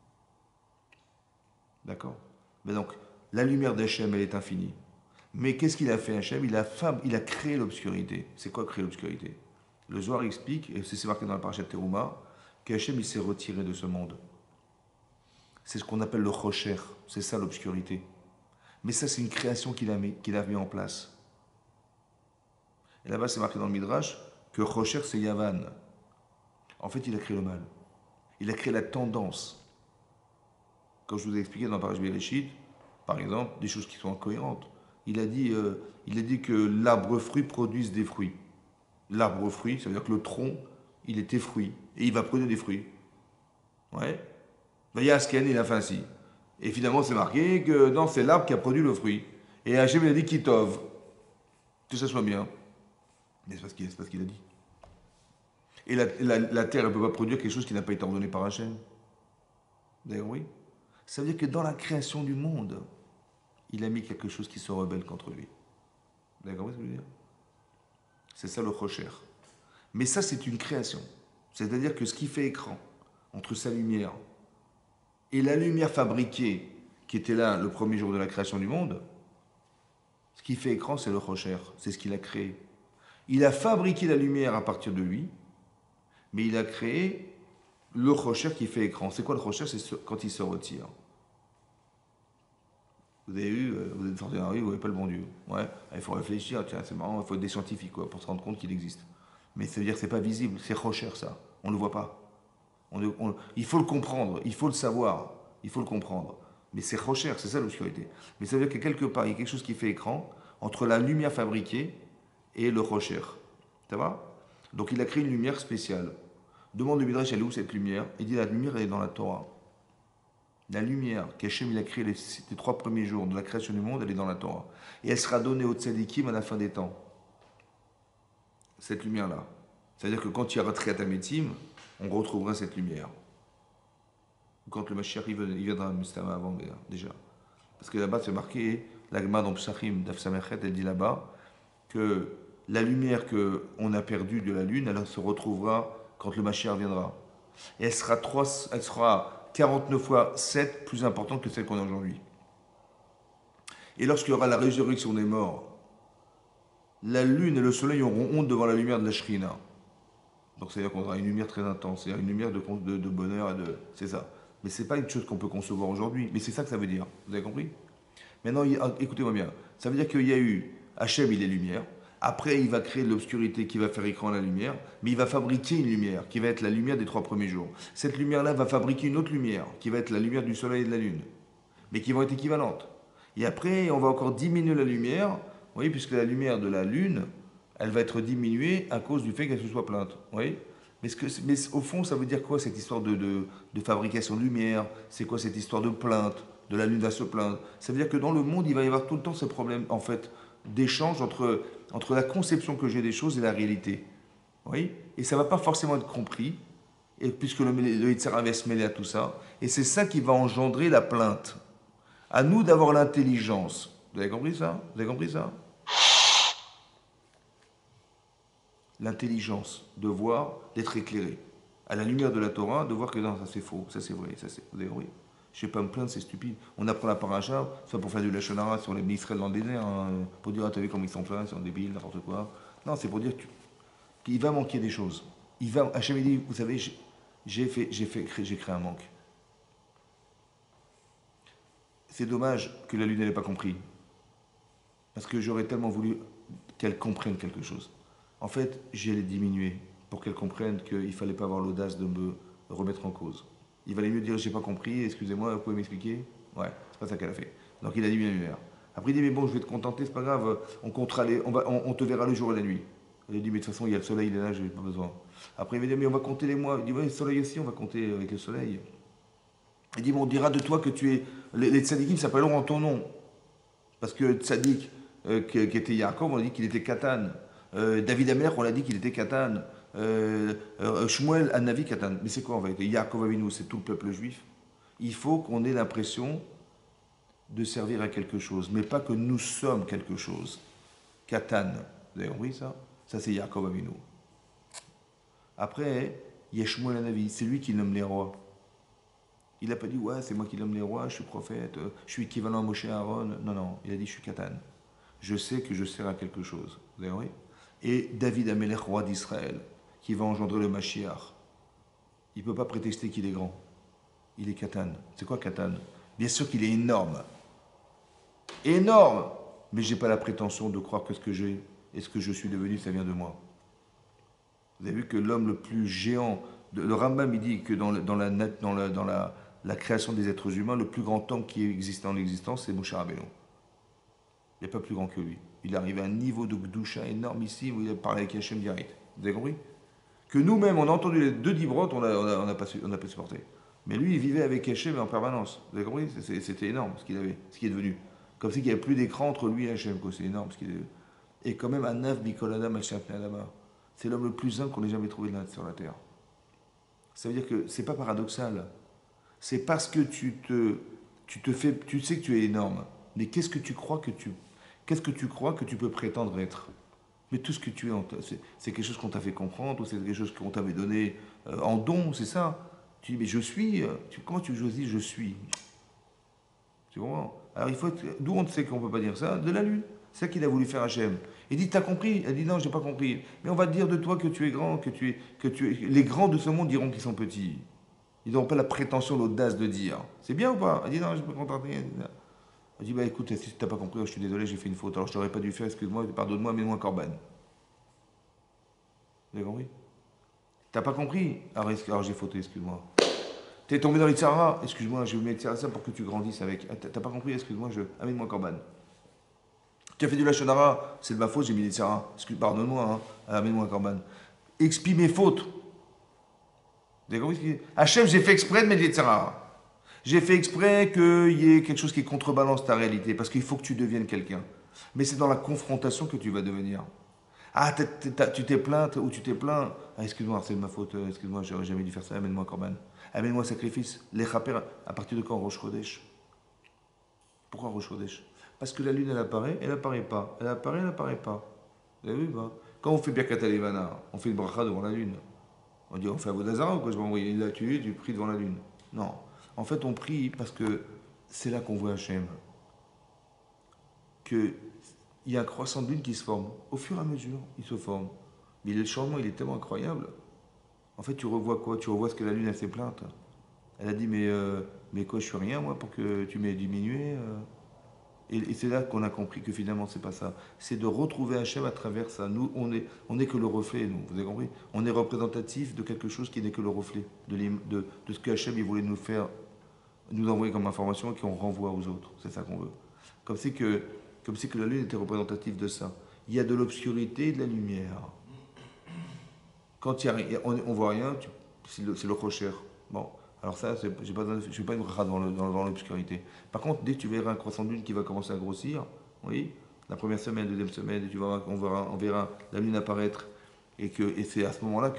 D'accord? Mais donc, la lumière d'Hachem, elle est infinie. Mais qu'est-ce qu'il a fait Hachem? Il a créé l'obscurité. C'est quoi créer l'obscurité? Le Zohar explique, et c'est marqué dans la parashat Teruma, qu'Hachem, il s'est retiré de ce monde. C'est ce qu'on appelle le Rocher. C'est ça l'obscurité. Mais ça, c'est une création qu'il a mis en place. Et là-bas, c'est marqué dans le Midrash que Rocher, c'est Yavan. En fait, il a créé le mal. Il a créé la tendance. Comme je vous ai expliqué dans Parashat Bereshit, par exemple, des choses qui sont incohérentes. Il a dit que l'arbre fruit produise des fruits. L'arbre fruit, ça veut dire que le tronc, il était fruit. Et il va produire des fruits. Ouais. Vayasken, il a fait ainsi. Et finalement, c'est marqué que non, c'est l'arbre qui a produit le fruit. Et Hachem, il a dit Kitov. Que ça soit bien. Mais c'est pas ce qu'il a dit. Et la terre, elle ne peut pas produire quelque chose qui n'a pas été ordonné par Hachem. D'ailleurs, oui. Ça veut dire que dans la création du monde, il a mis quelque chose qui se rebelle contre lui. Vous avez compris ce que je veux dire? C'est ça le Rocher. Mais ça, c'est une création. C'est-à-dire que ce qui fait écran entre sa lumière et la lumière fabriquée qui était là le premier jour de la création du monde, ce qui fait écran, c'est le Rocher. C'est ce qu'il a créé. Il a fabriqué la lumière à partir de lui, mais il a créé le Rocher qui fait écran. C'est quoi le Rocher? C'est quand il se retire. Vous êtes sorti dans la rue, vous n'avez pas le bon Dieu. Ouais, il faut réfléchir, tiens, c'est marrant, il faut être des scientifiques quoi, pour se rendre compte qu'il existe. Mais ça veut dire que c'est pas visible, c'est Rocher ça. On ne le voit pas. Il faut le comprendre, il faut le savoir, il faut le comprendre. Mais c'est Rocher, c'est ça l'obscurité. Mais ça veut dire que quelque part, il y a quelque chose qui fait écran entre la lumière fabriquée et le Rocher. Ça va? Donc il a créé une lumière spéciale. Demande le Midrash, elle est où cette lumière? Il dit la lumière elle est dans la Torah. La lumière qu'Hachem il a créée les 3 premiers jours de la création du monde, elle est dans la Torah. Et elle sera donnée aux tzadikim à la fin des temps. Cette lumière-là. C'est-à-dire que quand il y aura Triat HaMetim, on retrouvera cette lumière. Quand le Mashiach il viendra, Mustama avant déjà. Parce que là-bas c'est marqué, la Gemara dans Psachim, Daf Samechet, elle dit là-bas que la lumière qu'on a perdue de la lune, elle se retrouvera quand le Mashiach viendra. Et elle sera 49 fois 7 plus importante que celle qu'on a aujourd'hui. Et lorsqu'il y aura la résurrection des morts, la lune et le soleil auront honte devant la lumière de la Shrina. Donc c'est-à-dire qu'on aura une lumière très intense, c'est-à-dire une lumière de bonheur, c'est ça. Mais c'est pas une chose qu'on peut concevoir aujourd'hui, mais c'est ça que ça veut dire. Vous avez compris? Maintenant, écoutez-moi bien. Ça veut dire qu'il y a eu Hachem, il est lumière. Après, il va créer de l'obscurité qui va faire écran à la lumière, mais il va fabriquer une lumière qui va être la lumière des 3 premiers jours. Cette lumière-là va fabriquer une autre lumière qui va être la lumière du soleil et de la lune, mais qui vont être équivalentes. Et après, on va encore diminuer la lumière, vous voyez, puisque la lumière de la lune, elle va être diminuée à cause du fait qu'elle se soit plainte. Vous voyez? Mais au fond, ça veut dire quoi cette histoire de fabrication de lumière? C'est quoi cette histoire de plainte? De la lune va se plaindre? Ça veut dire que dans le monde, il va y avoir tout le temps ce problème, en fait, d'échange entre la conception que j'ai des choses et la réalité. Oui. Et ça ne va pas forcément être compris. et puisque le Yetzer Hara va se mêler à tout ça, et c'est ça qui va engendrer la plainte. À nous d'avoir l'intelligence. Vous avez compris ça? Vous avez compris ça? L'intelligence de voir, d'être éclairé. À la lumière de la Torah, de voir que non, ça c'est faux, ça c'est vrai, ça c'est. Vous avez compris? Je ne vais pas me plaindre, c'est stupide. On apprend la paracha, soit pour faire du Lachon Hara sur les Israël dans le désert, hein, pour dire, ah, t'as vu comme ils sont pleins, ils sont débiles, n'importe quoi. Non, c'est pour dire qu'il va manquer des choses. Hachem dit, vous savez, j'ai créé un manque. C'est dommage que la Lune n'ait pas compris. Parce que j'aurais tellement voulu qu'elle comprenne quelque chose. En fait, j'ai les diminuer pour qu'elle comprenne qu'il ne fallait pas avoir l'audace de me remettre en cause. Il valait mieux dire j'ai pas compris, excusez-moi, vous pouvez m'expliquer? Ouais, c'est pas ça qu'elle a fait. Donc il a diminué la lumière. Après il dit mais bon, je vais te contenter, c'est pas grave, on te verra le jour et la nuit. Il a dit mais de toute façon il y a le soleil, il est là, j'ai pas besoin. Après il m'a dit mais on va compter les mois. Il dit ouais, le soleil aussi, on va compter avec le soleil. Il dit bon, on dira de toi que tu es. Les tzadikim s'appelleront en ton nom. Parce que tzadik, qui était Yaakov, on a dit qu'il était Katan. David Amer, on a dit qu'il était Katan. Shmuel, Anavi, Katan. Mais c'est quoi en vérité? Yaakov Avinu, c'est tout le peuple juif. Il faut qu'on ait l'impression de servir à quelque chose, mais pas que nous sommes quelque chose. Katan. Vous avez compris ça? Ça, c'est Yaakov Avinu. Après, il y a Shmuel Anavi, c'est lui qui nomme les rois. Il n'a pas dit, ouais, c'est moi qui nomme les rois, je suis prophète, je suis équivalent à Moshe Aaron. Non, non, il a dit, je suis Katan. Je sais que je sers à quelque chose. Vous avez compris? Et David Amelech, roi d'Israël, qui va engendrer le Mashiach, il ne peut pas prétexter qu'il est grand. Il est Katan. C'est quoi Katan? Bien sûr qu'il est énorme. Énorme! Mais je n'ai pas la prétention de croire que ce que j'ai et ce que je suis devenu, ça vient de moi. Vous avez vu que l'homme le plus géant, le Rambam, il dit que dans la création des êtres humains, le plus grand homme qui existe en l'existence, c'est Moshe Rabbeinu. Il n'y a pas plus grand que lui. Il est arrivé à un niveau de Gdusha énormissime où il a parlé avec Hachem direct. Vous avez compris? Que nous-mêmes, on a entendu les deux dibrotes, on n'a pas supporté. Mais lui, il vivait avec Hachem en permanence. Vous avez compris? C'était énorme ce qu'il avait, ce qui est devenu. Comme si il n'y avait plus d'écran entre lui et Hachem. C'est énorme ce qu'il est. Et quand même, un Nav Bikoladam Al-Shapnadama. C'est l'homme le plus humble qu'on ait jamais trouvé sur la terre. Ça veut dire que c'est pas paradoxal. C'est parce que tu sais que tu es énorme. Mais qu'est-ce que tu crois que tu peux prétendre être? Mais tout ce que tu es, c'est quelque chose qu'on t'a fait comprendre, ou c'est quelque chose qu'on t'avait donné en don, c'est ça. Tu dis, mais je suis. Comment tu choisis je suis? Tu comprends? Alors il faut être. D'où on sait qu'on ne peut pas dire ça? De la lune. C'est ça qu'il a voulu faire Hachem. Il dit, t'as compris? Elle dit, non, j'ai pas compris. Mais on va te dire de toi que tu es grand, Les grands de ce monde diront qu'ils sont petits. Ils n'auront pas la prétention, l'audace de dire. C'est bien ou pas? Elle dit, non, je peux contenter. Elle dit, bah écoute, si tu n'as pas compris, je suis désolé, j'ai fait une faute. Alors je t'aurais pas dû faire, excuse-moi, pardonne-moi, mets-moi un corban. Vous avez compris? T'as pas compris? Alors j'ai fauté, excuse-moi. T'es tombé dans les tsaras? Excuse-moi, je vais mettre ça pour que tu grandisses avec. T'as pas compris? Excuse-moi, amène-moi un corban. Tu as fait du Lachon Hara, c'est de ma faute, j'ai mis des tsaras. Pardonne-moi, hein. Amène-moi un corban. Expie mes fautes. Vous avez compris? Hachem, j'ai fait exprès de mettre des tsaras. J'ai fait exprès qu'il y ait quelque chose qui contrebalance ta réalité, parce qu'il faut que tu deviennes quelqu'un. Mais c'est dans la confrontation que tu vas devenir. Ah, tu t'es plainte ou tu t'es plaint. Ah, excuse-moi, c'est de ma faute, excuse-moi, j'aurais jamais dû faire ça, amène-moi un corban. Amène-moi un sacrifice. Les chaper, à partir de quand Rosh Chodesh? Pourquoi Rosh Chodesh? Parce que la lune, elle apparaît pas. Elle apparaît pas. Vous avez vu pas? Quand on fait Birkat Alevana, on fait le bracha devant la lune. On dit, on fait Avodazara ou quoi? Je vais envoyer là, tu pries devant la lune. Non. En fait, on prie parce que c'est là qu'on voit Hachem. Qu'il y a un croissant de lune qui se forme. Au fur et à mesure, il se forme. Mais le changement, il est tellement incroyable. En fait, tu revois quoi? Tu revois ce que la lune, elle s'est plainte. Elle a dit, mais quoi, je suis rien, moi, pour que tu m'aies diminué Et c'est là qu'on a compris que finalement, c'est pas ça. C'est de retrouver Hachem à travers ça. Nous, on est que le reflet, nous. Vous avez compris? On est représentatif de quelque chose qui n'est que le reflet de ce que Hachem il voulait nous faire, nous envoyer comme information et qu'on renvoie aux autres. C'est ça qu'on veut. Comme si que la lune était représentative de ça. Il y a de l'obscurité et de la lumière. Quand on voit rien, c'est le rocher. Bon. Alors ça, je ne fais pas une bracha dans l'obscurité. Par contre, dès que tu verras un croissant de lune qui va commencer à grossir, oui, la première semaine, deuxième semaine, on verra la lune apparaître. Et c'est à ce moment-là que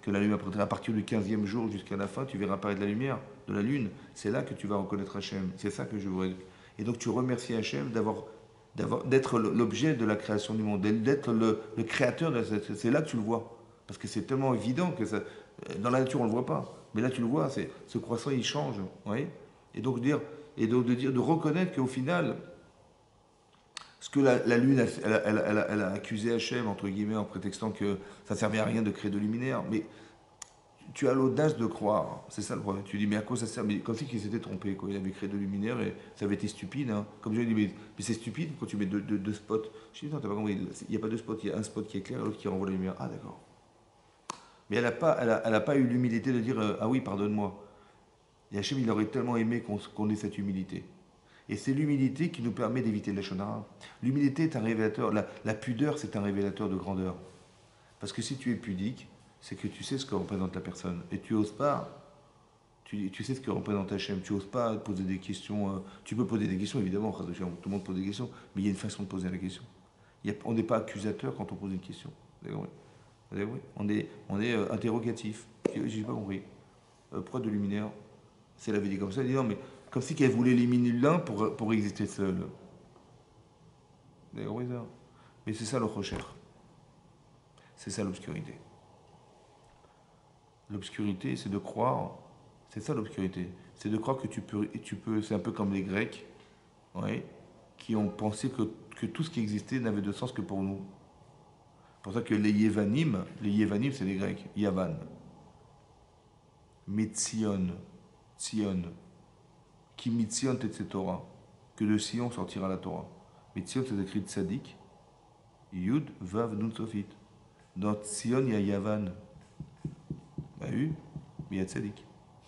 que la lumière apparaîtra. À partir du 15e jour jusqu'à la fin, tu verras apparaître la lumière de la lune. C'est là que tu vas reconnaître Hachem. C'est ça que je voudrais. Et donc tu remercies Hachem d'être l'objet de la création du monde, d'être le créateur. C'est là que tu le vois. Parce que c'est tellement évident que ça, dans la nature on ne le voit pas. Mais là tu le vois, ce croissant il change. Oui. Et donc de reconnaître qu'au final, ce que la lune, elle a accusé Hachem, entre guillemets, en prétextant que ça ne servait à rien de créer de luminaire. Mais tu as l'audace de croire. C'est ça le problème. Tu dis, mais à quoi ça sert? Mais comme si il s'était trompé. Quoi. Il avait créé de luminaire et ça avait été stupide. Hein. Comme je dis, mais c'est stupide quand tu mets deux spots. Je dis, non, t'as pas compris. Il n'y a pas deux spots. Il y a un spot qui est clair et l'autre qui renvoie la lumière. Ah, d'accord. Mais elle n'a pas eu l'humilité de dire, ah oui, pardonne-moi. Et Hachem, il aurait tellement aimé qu'on ait cette humilité. Et c'est l'humilité qui nous permet d'éviter la shonara. L'humilité est un révélateur, la pudeur c'est un révélateur de grandeur. Parce que si tu es pudique, c'est que tu sais ce que représente la personne. Et tu oses pas, tu sais ce que représente Hachem, tu oses pas poser des questions. Tu peux poser des questions évidemment, tout le monde pose des questions, mais il y a une façon de poser la question. On n'est pas accusateur quand on pose une question. Vous avez compris? On est interrogatif. J'ai pas compris. Pourquoi de luminaire? C'est la vie comme ça, elle dit non mais comme si qu'elle voulait éliminer l'un pour exister seule. D'ailleurs, oui, ça. Mais c'est ça le rocher. C'est ça l'obscurité. L'obscurité, c'est de croire. C'est ça l'obscurité. C'est de croire que tu peux. C'est un peu comme les Grecs, ouais, qui ont pensé que tout ce qui existait n'avait de sens que pour nous. C'est pour ça que les Yévanim, c'est les Grecs, Yavan. Metzion, Tzion. Qui mitzion et Torah, que de Sion sortira la Torah. Mitzion, c'est écrit Tzadik, Yud, Vav, Nun, Sofit. Dans Tzion, il y a Yavan. Bah oui, mais il y a Tzadik.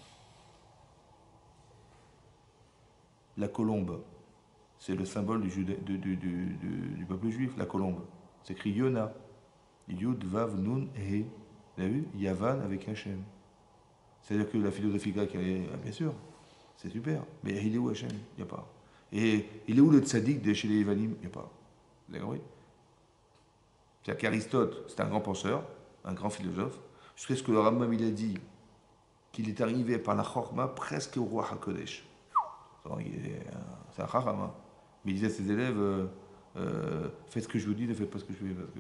La colombe, c'est le symbole du peuple juif, la colombe. C'est écrit Yona. Yud, Vav, Nun, He. Vous avez vu? Yavan avec Hachem. C'est-à-dire que la philosophie grecque, bien sûr, c'est super. Mais il est où Hachem? Il n'y a pas. Et il est où le tzaddik de chez les Evanim? Il n'y a pas. Vous avez compris? C'est-à-dire qu'Aristote, c'est un grand penseur, un grand philosophe, jusqu'à ce que le Rambam il a dit qu'il est arrivé par la Chorma presque au roi HaKodesh. C'est un Chacham. Hein. Mais il disait à ses élèves, faites ce que je vous dis, ne faites pas ce que je fais. Parce que...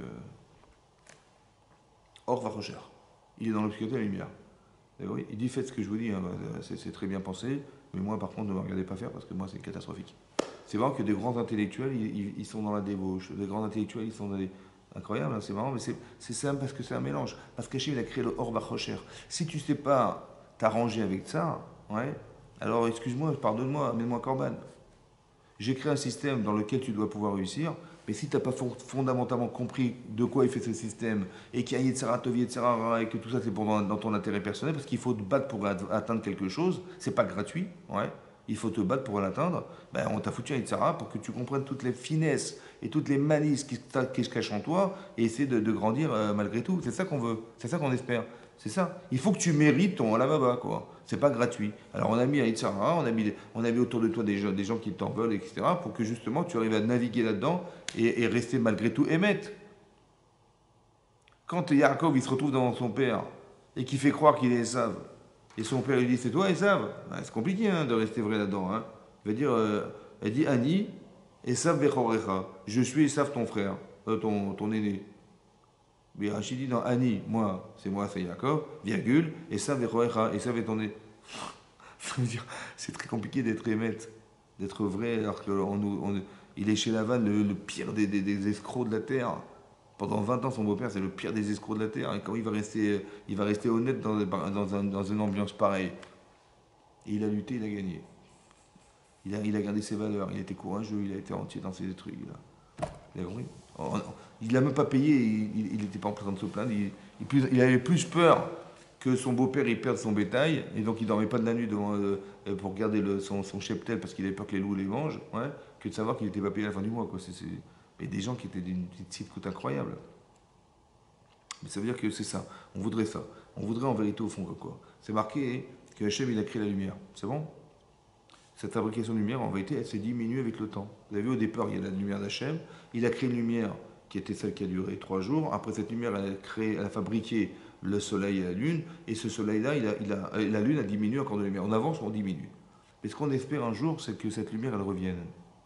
Or, va rechercher. Il est dans l'obscurité et la lumière. Oui, il dit faites ce que je vous dis, hein, c'est très bien pensé, mais moi par contre ne me regardez pas faire parce que moi c'est catastrophique. C'est marrant que des grands intellectuels ils sont dans la débauche, des grands intellectuels ils sont dans les... Incroyable, hein, c'est marrant, mais c'est simple parce que c'est un mélange. Parce qu'Hachem il a créé le Or Vachocher. Si tu ne sais pas t'arranger avec ça, ouais, alors excuse-moi, pardonne-moi, mets-moi Corban. J'ai créé un système dans lequel tu dois pouvoir réussir, mais si tu n'as pas fondamentalement compris de quoi il fait ce système, et qu'il y a Yetzara Tovi, Yetzara, et que tout ça c'est dans ton intérêt personnel, parce qu'il faut te battre pour atteindre quelque chose, c'est pas gratuit, ouais, il faut te battre pour l'atteindre, ben on t'a foutu un Yetzara pour que tu comprennes toutes les finesses et toutes les malices qui se cachent en toi, et essayer de grandir malgré tout. C'est ça qu'on veut, c'est ça qu'on espère. C'est ça. Il faut que tu mérites ton lavaba, quoi. C'est pas gratuit. Alors on a mis à Yitzhara, on a mis autour de toi des gens qui t'en veulent, etc. pour que justement tu arrives à naviguer là-dedans et rester malgré tout émettre. Quand Yaakov il se retrouve devant son père et qu'il fait croire qu'il est Esav, et son père lui dit c'est toi Esav, ben, c'est compliqué hein, de rester vrai là-dedans. Hein. Il va dire, elle dit Ani, Esav Bechorecha, je suis Esav ton frère, ton aîné. Mais Rachid dit dans Ani, c'est Yaakov, virgule, et ça, Vechoecha, et ça, Vétoné. Ça veut dire, c'est très compliqué d'être émette, d'être vrai, alors qu'il est chez Lavan le pire des escrocs de la terre. Pendant 20 ans, son beau-père, c'est le pire des escrocs de la terre. Et comment il va rester honnête dans une ambiance pareille? Et il a lutté, il a gagné. Il a gardé ses valeurs, il a été courageux, il a été entier dans ces trucs-là. Vous avez compris? Il n'a même pas payé, il n'était pas en train de se plaindre. Il avait plus peur que son beau-père il perde son bétail, et donc il ne dormait pas de la nuit pour garder son cheptel parce qu'il avait peur que les loups les mangent, ouais, que de savoir qu'il n'était pas payé à la fin du mois. Quoi. Mais des gens qui étaient d'une petite coûte incroyable. Mais ça veut dire que c'est ça. On voudrait ça. On voudrait en vérité au fond quoi. C'est marqué que Hachem il a créé la lumière. C'est bon? Cette fabrication de lumière, en vérité, elle s'est diminuée avec le temps. Vous avez vu, au départ, il y a la lumière d'Hachem. Il a créé une lumière qui était celle qui a duré 3 jours. Après cette lumière, elle a fabriqué le soleil et la lune, et ce soleil-là, la lune a diminué encore de lumière. On avance ou on diminue. Mais ce qu'on espère un jour, c'est que cette lumière, elle revienne.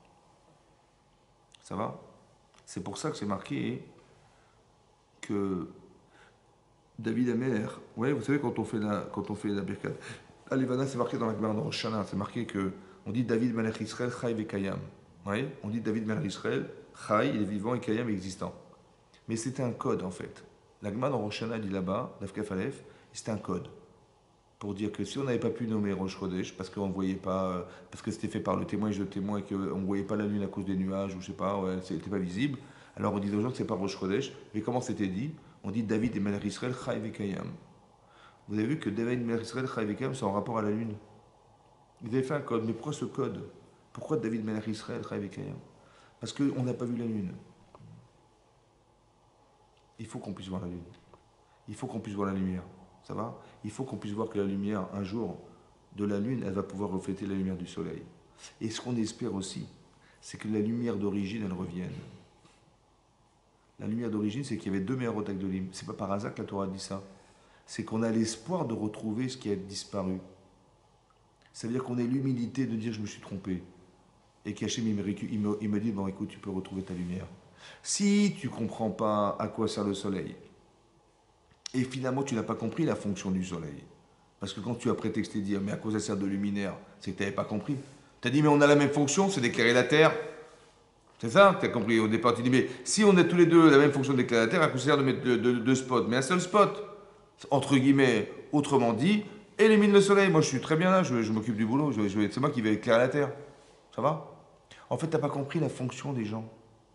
Ça va? C'est pour ça que c'est marqué que David Amer, ouais, vous savez, quand on fait la Birkat, Alevana, c'est marqué dans la Gemara de Rosh Hashanah, c'est marqué que on dit David Melech Israël, Chai Vekayam. Ouais, on dit David Melech Israël, Chai, il est vivant, et Kayam est existant. Mais c'était un code en fait. La Gemara dans Rosh Hashanah dit là-bas, Dafkaf Aleph, c'était un code. Pour dire que si on n'avait pas pu nommer Rosh Chodesh, parce qu'on voyait pas, parce que c'était fait par le témoin et le témoin, et qu'on ne voyait pas la lune à cause des nuages, ou je sais pas, ouais, c'était pas visible, alors on disait aux gens que c'est pas Rosh Chodesh. Mais comment c'était dit? On dit David et Melech Israël, Chai Vekayam. Vous avez vu que David et Melech Israël, Chai Vekayam, c'est en rapport à la lune. Vous avez fait un code, mais pourquoi ce code? Pourquoi David Melech Israël, Chai Vekayam? Parce qu'on n'a pas vu la lune. Il faut qu'on puisse voir la lune. Il faut qu'on puisse voir la lumière. Ça va? Il faut qu'on puisse voir que la lumière, un jour, de la lune, elle va pouvoir refléter la lumière du soleil. Et ce qu'on espère aussi, c'est que la lumière d'origine, elle revienne. La lumière d'origine, c'est qu'il y avait deux meilleurs de l'Im. C'est pas par hasard que la Torah dit ça. C'est qu'on a l'espoir de retrouver ce qui a disparu. Ça veut dire qu'on a l'humilité de dire je me suis trompé. Et qu'Hachem, il me dit, bon écoute, tu peux retrouver ta lumière. Si tu ne comprends pas à quoi sert le soleil, et finalement tu n'as pas compris la fonction du soleil, parce que quand tu as prétexté dire mais à quoi ça sert de luminaire, c'est que tu n'avais pas compris. Tu as dit mais on a la même fonction, c'est d'éclairer la terre. C'est ça, tu as compris au départ. Tu dis mais si on a tous les deux la même fonction d'éclairer la terre, à quoi ça sert de mettre deux spots? Mais un seul spot, entre guillemets, autrement dit, élimine le soleil. Moi je suis très bien là, je m'occupe du boulot, c'est moi qui vais éclairer la terre. Ça va? En fait, tu n'as pas compris la fonction des gens.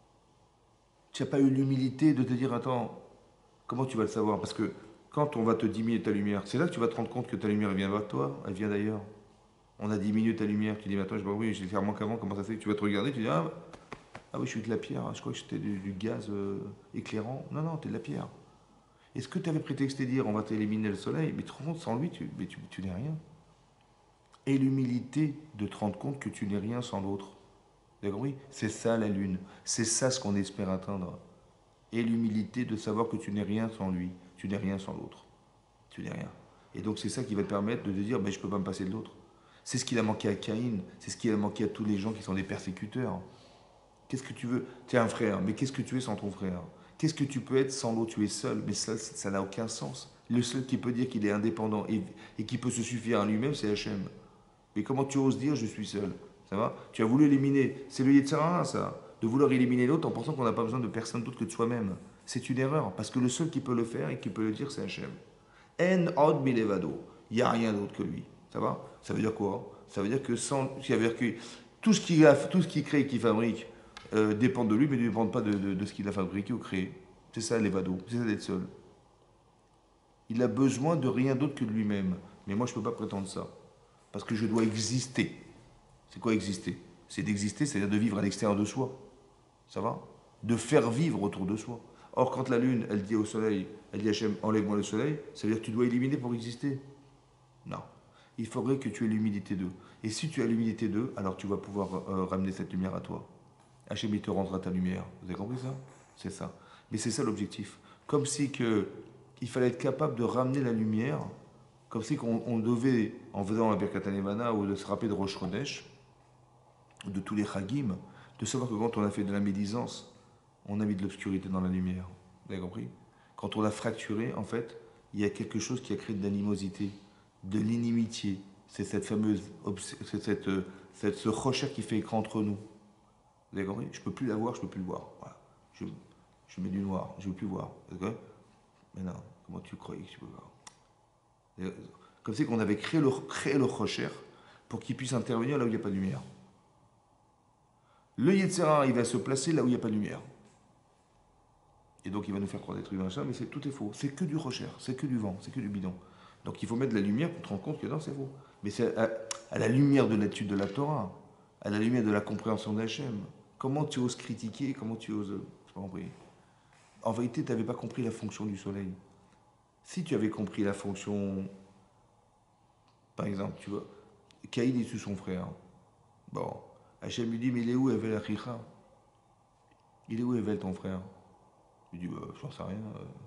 Tu n'as pas eu l'humilité de te dire, attends, comment tu vas le savoir? Parce que quand on va te diminuer ta lumière, c'est là que tu vas te rendre compte que ta lumière elle vient de toi, elle vient d'ailleurs. On a diminué ta lumière, tu dis, mais attends, oui, j'ai fait moins qu'avant, comment ça se fait? Tu vas te regarder, tu dis, ah oui, je suis de la pierre, je crois que j'étais du gaz éclairant. Non, non, tu es de la pierre. Est-ce que tu avais prétexté dire, on va t'éliminer le soleil? Mais tu te rends compte, sans lui, tu n'es rien. Et l'humilité de te rendre compte que tu n'es rien sans l'autre. D'accord? Oui, c'est ça la lune. C'est ça ce qu'on espère atteindre. Et l'humilité de savoir que tu n'es rien sans lui. Tu n'es rien sans l'autre. Tu n'es rien. Et donc c'est ça qui va te permettre de te dire, ben, je ne peux pas me passer de l'autre. C'est ce qu'il a manqué à Caïn. C'est ce qu'il a manqué à tous les gens qui sont des persécuteurs. Qu'est-ce que tu veux? Tu es un frère, mais qu'est-ce que tu es sans ton frère? Qu'est-ce que tu peux être sans l'autre? Tu es seul, mais ça n'a aucun sens. Le seul qui peut dire qu'il est indépendant et qui peut se suffire à lui-même, c'est Hachem. Mais comment tu oses dire je suis seul? Ça va? Tu as voulu éliminer. C'est le Yetzirah, ça. De vouloir éliminer l'autre en pensant qu'on n'a pas besoin de personne d'autre que de soi-même. C'est une erreur. Parce que le seul qui peut le faire et qui peut le dire, c'est Hachem. En od milevado. Il n'y a rien d'autre que lui. Ça va? Ça veut dire quoi? Ça veut dire que ça veut dire que tout ce qu'il crée et qu'il fabrique dépend de lui, mais ne dépend pas de ce qu'il a fabriqué ou créé. C'est ça l'Evado. C'est ça d'être seul. Il a besoin de rien d'autre que de lui-même. Mais moi, je ne peux pas prétendre ça. Parce que je dois exister. C'est quoi exister? C'est d'exister, c'est-à-dire de vivre à l'extérieur de soi. Ça va? De faire vivre autour de soi. Or, quand la lune, elle dit au soleil, elle dit Hachem, enlève-moi le soleil, ça veut dire que tu dois éliminer pour exister. Non. Il faudrait que tu aies l'humilité d'eux. Et si tu as l'humilité d'eux, alors tu vas pouvoir ramener cette lumière à toi. Hachem, il te rendra ta lumière. Vous avez compris ça? C'est ça. Mais c'est ça l'objectif. Comme si il fallait être capable de ramener la lumière, comme si on devait, en faisant la Birkat Hanevana ou de se rappeler de Rosh Chodesh, de tous les Chagim, de savoir que quand on a fait de la médisance, on a mis de l'obscurité dans la lumière. Vous avez compris? Quand on l'a fracturé, en fait, il y a quelque chose qui a créé de l'animosité, de l'inimitié. C'est cette fameuse, ce rocher qui fait écran entre nous. Vous avez compris? Je ne peux plus la voir, je ne peux plus le voir. Voilà. Je mets du noir, je ne veux plus voir. Mais non, comment tu croyais que tu peux voir? Comme si qu'on avait créé le rocher pour qu'il puisse intervenir là où il n'y a pas de lumière. Le Yetzirah, il va se placer là où il n'y a pas de lumière. Et donc il va nous faire croire des trucs dans ça, mais tout est faux. C'est que du rocher, c'est que du vent, c'est que du bidon. Donc il faut mettre de la lumière pour te rendre compte que non, c'est faux. Mais c'est à la lumière de l'étude de la Torah, à la lumière de la compréhension d'Hachem. Comment tu oses critiquer, comment tu oses... Je pas compris. En vérité, tu n'avais pas compris la fonction du soleil. Si tu avais compris la fonction... Par exemple, tu vois, Caïn est sous son frère. Bon, Hachem lui dit, mais il est où Evel Achicha? Il est où Evel ton frère? Il dit, bah, je n'en sais rien.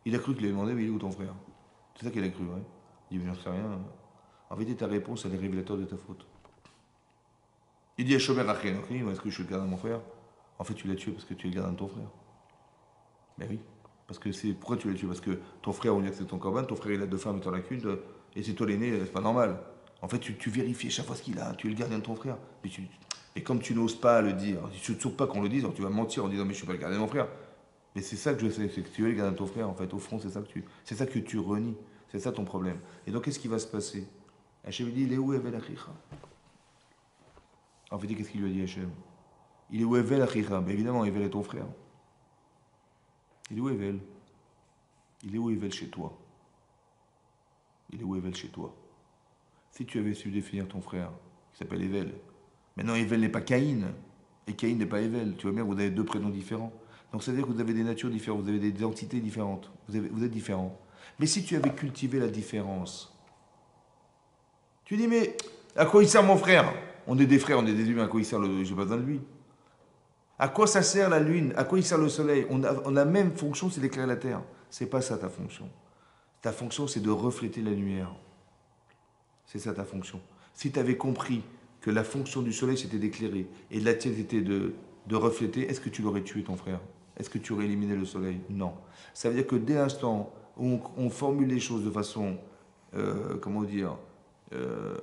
Il a cru qu'il avait demandé, mais il est où ton frère? C'est ça qu'il a cru, ouais. Il dit, mais j'en sais rien. En vérité, ta réponse, elle est révélateur de ta faute. Il dit à Shomer Achenochi, est-ce que je suis le gardien de mon frère? En fait, tu l'as tué parce que tu es le gardien de ton frère. Ben oui. Parce que c'est. Pourquoi tu l'as tué? Parce que ton frère, on dit que c'est ton corban, ton frère il a deux femmes et t'en as qu'une, et c'est toi l'aîné, c'est pas normal. En fait, tu vérifies à chaque fois ce qu'il a, tu es le gardien de ton frère. Et comme tu n'oses pas le dire, tu ne souhaite pas qu'on le dise, alors tu vas mentir en disant mais je suis pas le gardien de mon frère. Mais c'est ça que je sais, c'est que tu es le gardien de ton frère, en fait. Au fond, c'est ça que tu renies. C'est ça ton problème. Et donc, qu'est-ce qui va se passer? Hachem dit, il est où Evel Achicha? En fait, qu'est-ce qu'il lui a dit Hachem? Il est où Evel Achicha? Ben évidemment, Evel est ton frère. Il est où Evel? Il est où Evel chez toi? Il est où Evel chez toi? Si tu avais su définir ton frère, qui s'appelle Evel, maintenant Evel n'est pas Caïn, et Caïn n'est pas Evel. Tu vois bien, vous avez deux prénoms différents. Donc ça veut dire que vous avez des natures différentes, vous avez des entités différentes, vous êtes différents. Mais si tu avais cultivé la différence, tu dis mais à quoi il sert mon frère? On est des frères, on est des humains, à quoi il sert j'ai pas besoin de lui. À quoi ça sert la lune? À quoi il sert le soleil? On a la même fonction, c'est d'éclairer la terre. C'est pas ça ta fonction. Ta fonction, c'est de refléter la lumière. C'est ça ta fonction. Si tu avais compris que la fonction du soleil, c'était d'éclairer, et la tienne, c'était de refléter, est-ce que tu l'aurais tué, ton frère? Est-ce que tu aurais éliminé le soleil? Non. Ça veut dire que dès l'instant où on formule les choses de façon, comment dire, euh,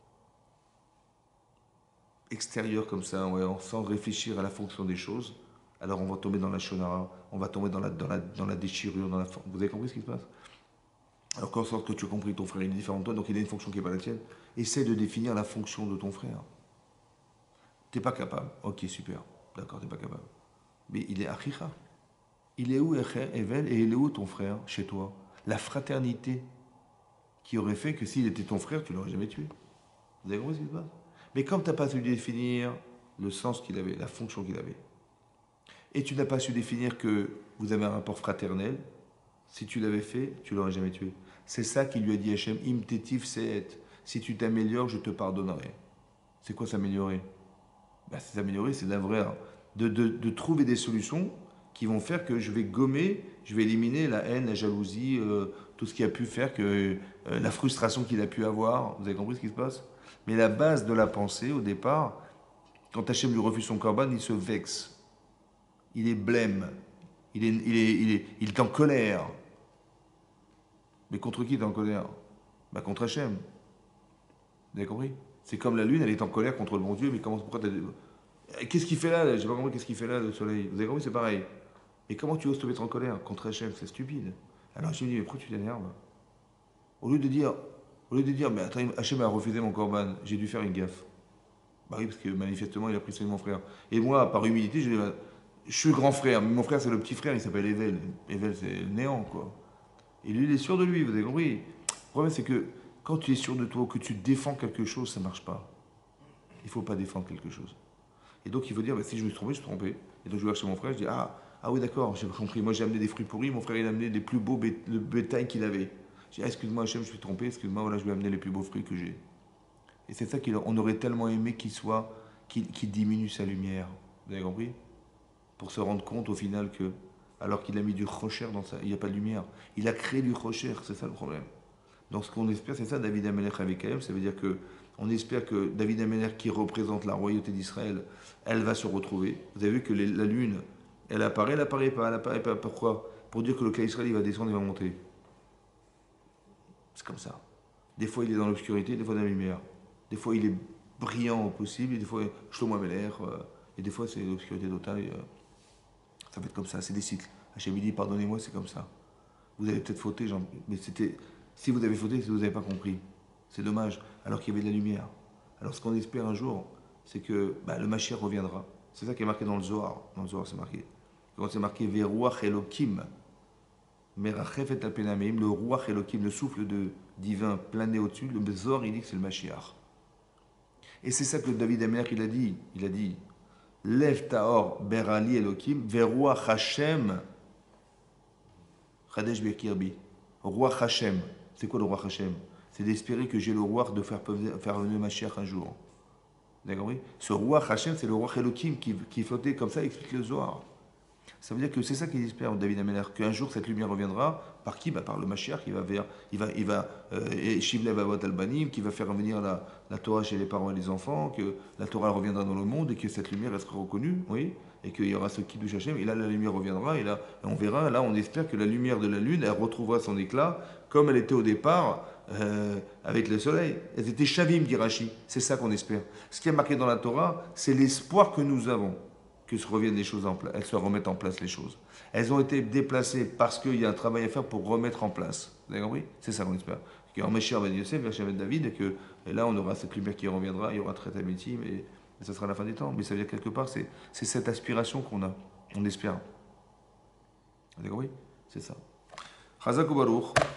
extérieure comme ça, ouais, sans réfléchir à la fonction des choses, alors on va tomber dans la shonara, on va tomber dans la déchirure, vous avez compris ce qui se passe? Alors qu'en sorte que tu as compris, ton frère il est différent de toi, donc il a une fonction qui n'est pas la tienne. Essaie de définir la fonction de ton frère. T'es pas capable. Ok, super. D'accord, t'es pas capable. Mais il est Achicha. Il est où Evel et il est où ton frère chez toi? La fraternité qui aurait fait que s'il était ton frère, tu l'aurais jamais tué. Vous avez compris ce qui se passe? Mais comme tu n'as pas su définir le sens qu'il avait, la fonction qu'il avait, et tu n'as pas su définir que vous avez un rapport fraternel, si tu l'avais fait, tu l'aurais jamais tué. C'est ça qu'il lui a dit Hachem, Im tetif seet. Si tu t'améliores, je te pardonnerai. C'est quoi s'améliorer? Ben, c'est s'améliorer, c'est de trouver des solutions qui vont faire que je vais gommer, je vais éliminer la haine, la jalousie, tout ce qui a pu faire que la frustration qu'il a pu avoir. Vous avez compris ce qui se passe? Mais la base de la pensée, au départ, quand Hachem lui refuse son corban, il se vexe. Il est blême. Il est en colère. Mais contre qui tu es en colère? Bah contre Hachem. Vous avez compris? C'est comme la lune, elle est en colère contre le bon Dieu, mais pourquoi qu'est-ce qu'il fait là? J'ai pas compris qu'est-ce qu'il fait là, le soleil. Vous avez compris? C'est pareil. Et comment tu oses te mettre en colère contre Hachem? C'est stupide. Alors Hachem dit, mais pourquoi tu t'énerves? Au lieu de dire, mais attends, Hachem a refusé mon corban, j'ai dû faire une gaffe. Bah oui, parce que manifestement, il a pris soin de mon frère. Et moi, par humilité, je suis le grand frère, mais mon frère, c'est le petit frère, il s'appelle Evel. Evel, c'est le néant, quoi. Et lui, il est sûr de lui, vous avez compris? Le problème, c'est que quand tu es sûr de toi, que tu défends quelque chose, ça ne marche pas. Il ne faut pas défendre quelque chose. Et donc, il faut dire, bah, si je me suis trompé, je me suis trompé. Et donc, je vais chez mon frère, je dis, ah oui, d'accord, j'ai pas compris. Moi, j'ai amené des fruits pourris, mon frère, il a amené les plus beaux le bétail qu'il avait. Je dis, excuse-moi, Hachem, je suis trompé, excuse-moi, voilà, je vais amener les plus beaux fruits que j'ai. Et c'est ça qu'on aurait tellement aimé qu'il diminue sa lumière. Vous avez compris? Pour se rendre compte au final que, alors qu'il a mis du rocher dans ça, il n'y a pas de lumière. Il a créé du rocher, c'est ça le problème. Donc ce qu'on espère, c'est ça, David Amelech avec elle, ça veut dire que on espère que David Amelech, qui représente la royauté d'Israël, elle va se retrouver. Vous avez vu que la lune, elle apparaît pas, elle apparaît pas. Pourquoi? Pour dire que le cas Israël, il va descendre, il va monter. C'est comme ça. Des fois, il est dans l'obscurité, des fois dans la lumière. Des fois, il est brillant au possible, et des fois, Shlomo Amelech, et des fois, c'est l'obscurité totale. Ça va être comme ça, c'est des cycles. Hachem dit, pardonnez-moi, c'est comme ça. Vous avez peut-être fauté, mais c'était. Si vous avez fauté, c'est que vous n'avez pas compris. C'est dommage, alors qu'il y avait de la lumière. Alors ce qu'on espère un jour, c'est que le Mashiach reviendra. C'est ça qui est marqué dans le Zohar. Dans le Zohar, c'est marqué. Quand c'est marqué Veruach Elokim, Merachef et Alpenameim, le Ruach Elokim, le souffle divin plané au-dessus, le Zohar, il dit que c'est le Mashiach. Et c'est ça que David Amelech, il a dit. Il a dit Lev Taor Berali Elokim, Veruach Hashem, Chadesh Bekirbi. Roi Hashem. C'est quoi le roi Hashem? C'est d'espérer que j'ai le roi de faire venir Mashiach un jour. Vous avez compris? Ce roi Hashem, c'est le roi Elohim qui flottait comme ça, explique le Zohar. Ça veut dire que c'est ça qu'ils espèrent, David Ameller, qu'un jour cette lumière reviendra. Par qui? Par le Mashiach, qui va vers, Shivlev Avot Albanim, qui va faire revenir la Torah chez les parents et les enfants, que la Torah reviendra dans le monde et que cette lumière elle sera reconnue, oui, et qu'il y aura ce qui touche Hachem. Et là, la lumière reviendra, et là, on verra, là, on espère que la lumière de la lune, elle retrouvera son éclat comme elle était au départ. Avec le soleil. Elles étaient Shavim, dit Rashi. C'est ça qu'on espère. Ce qui est marqué dans la Torah, c'est l'espoir que nous avons que se reviennent les choses en place, elles se remettent en place les choses. Elles ont été déplacées parce qu'il y a un travail à faire pour remettre en place. Vous avez compris? C'est ça qu'on espère. En Meshiach ben Yosef, Verset ben David, et là on aura cette lumière qui reviendra, il y aura Tret Amétim, et ça sera la fin des temps. Mais ça veut dire quelque part, c'est cette aspiration qu'on a, on espère. Vous avez compris? C'est ça. Chazak ou Baruch.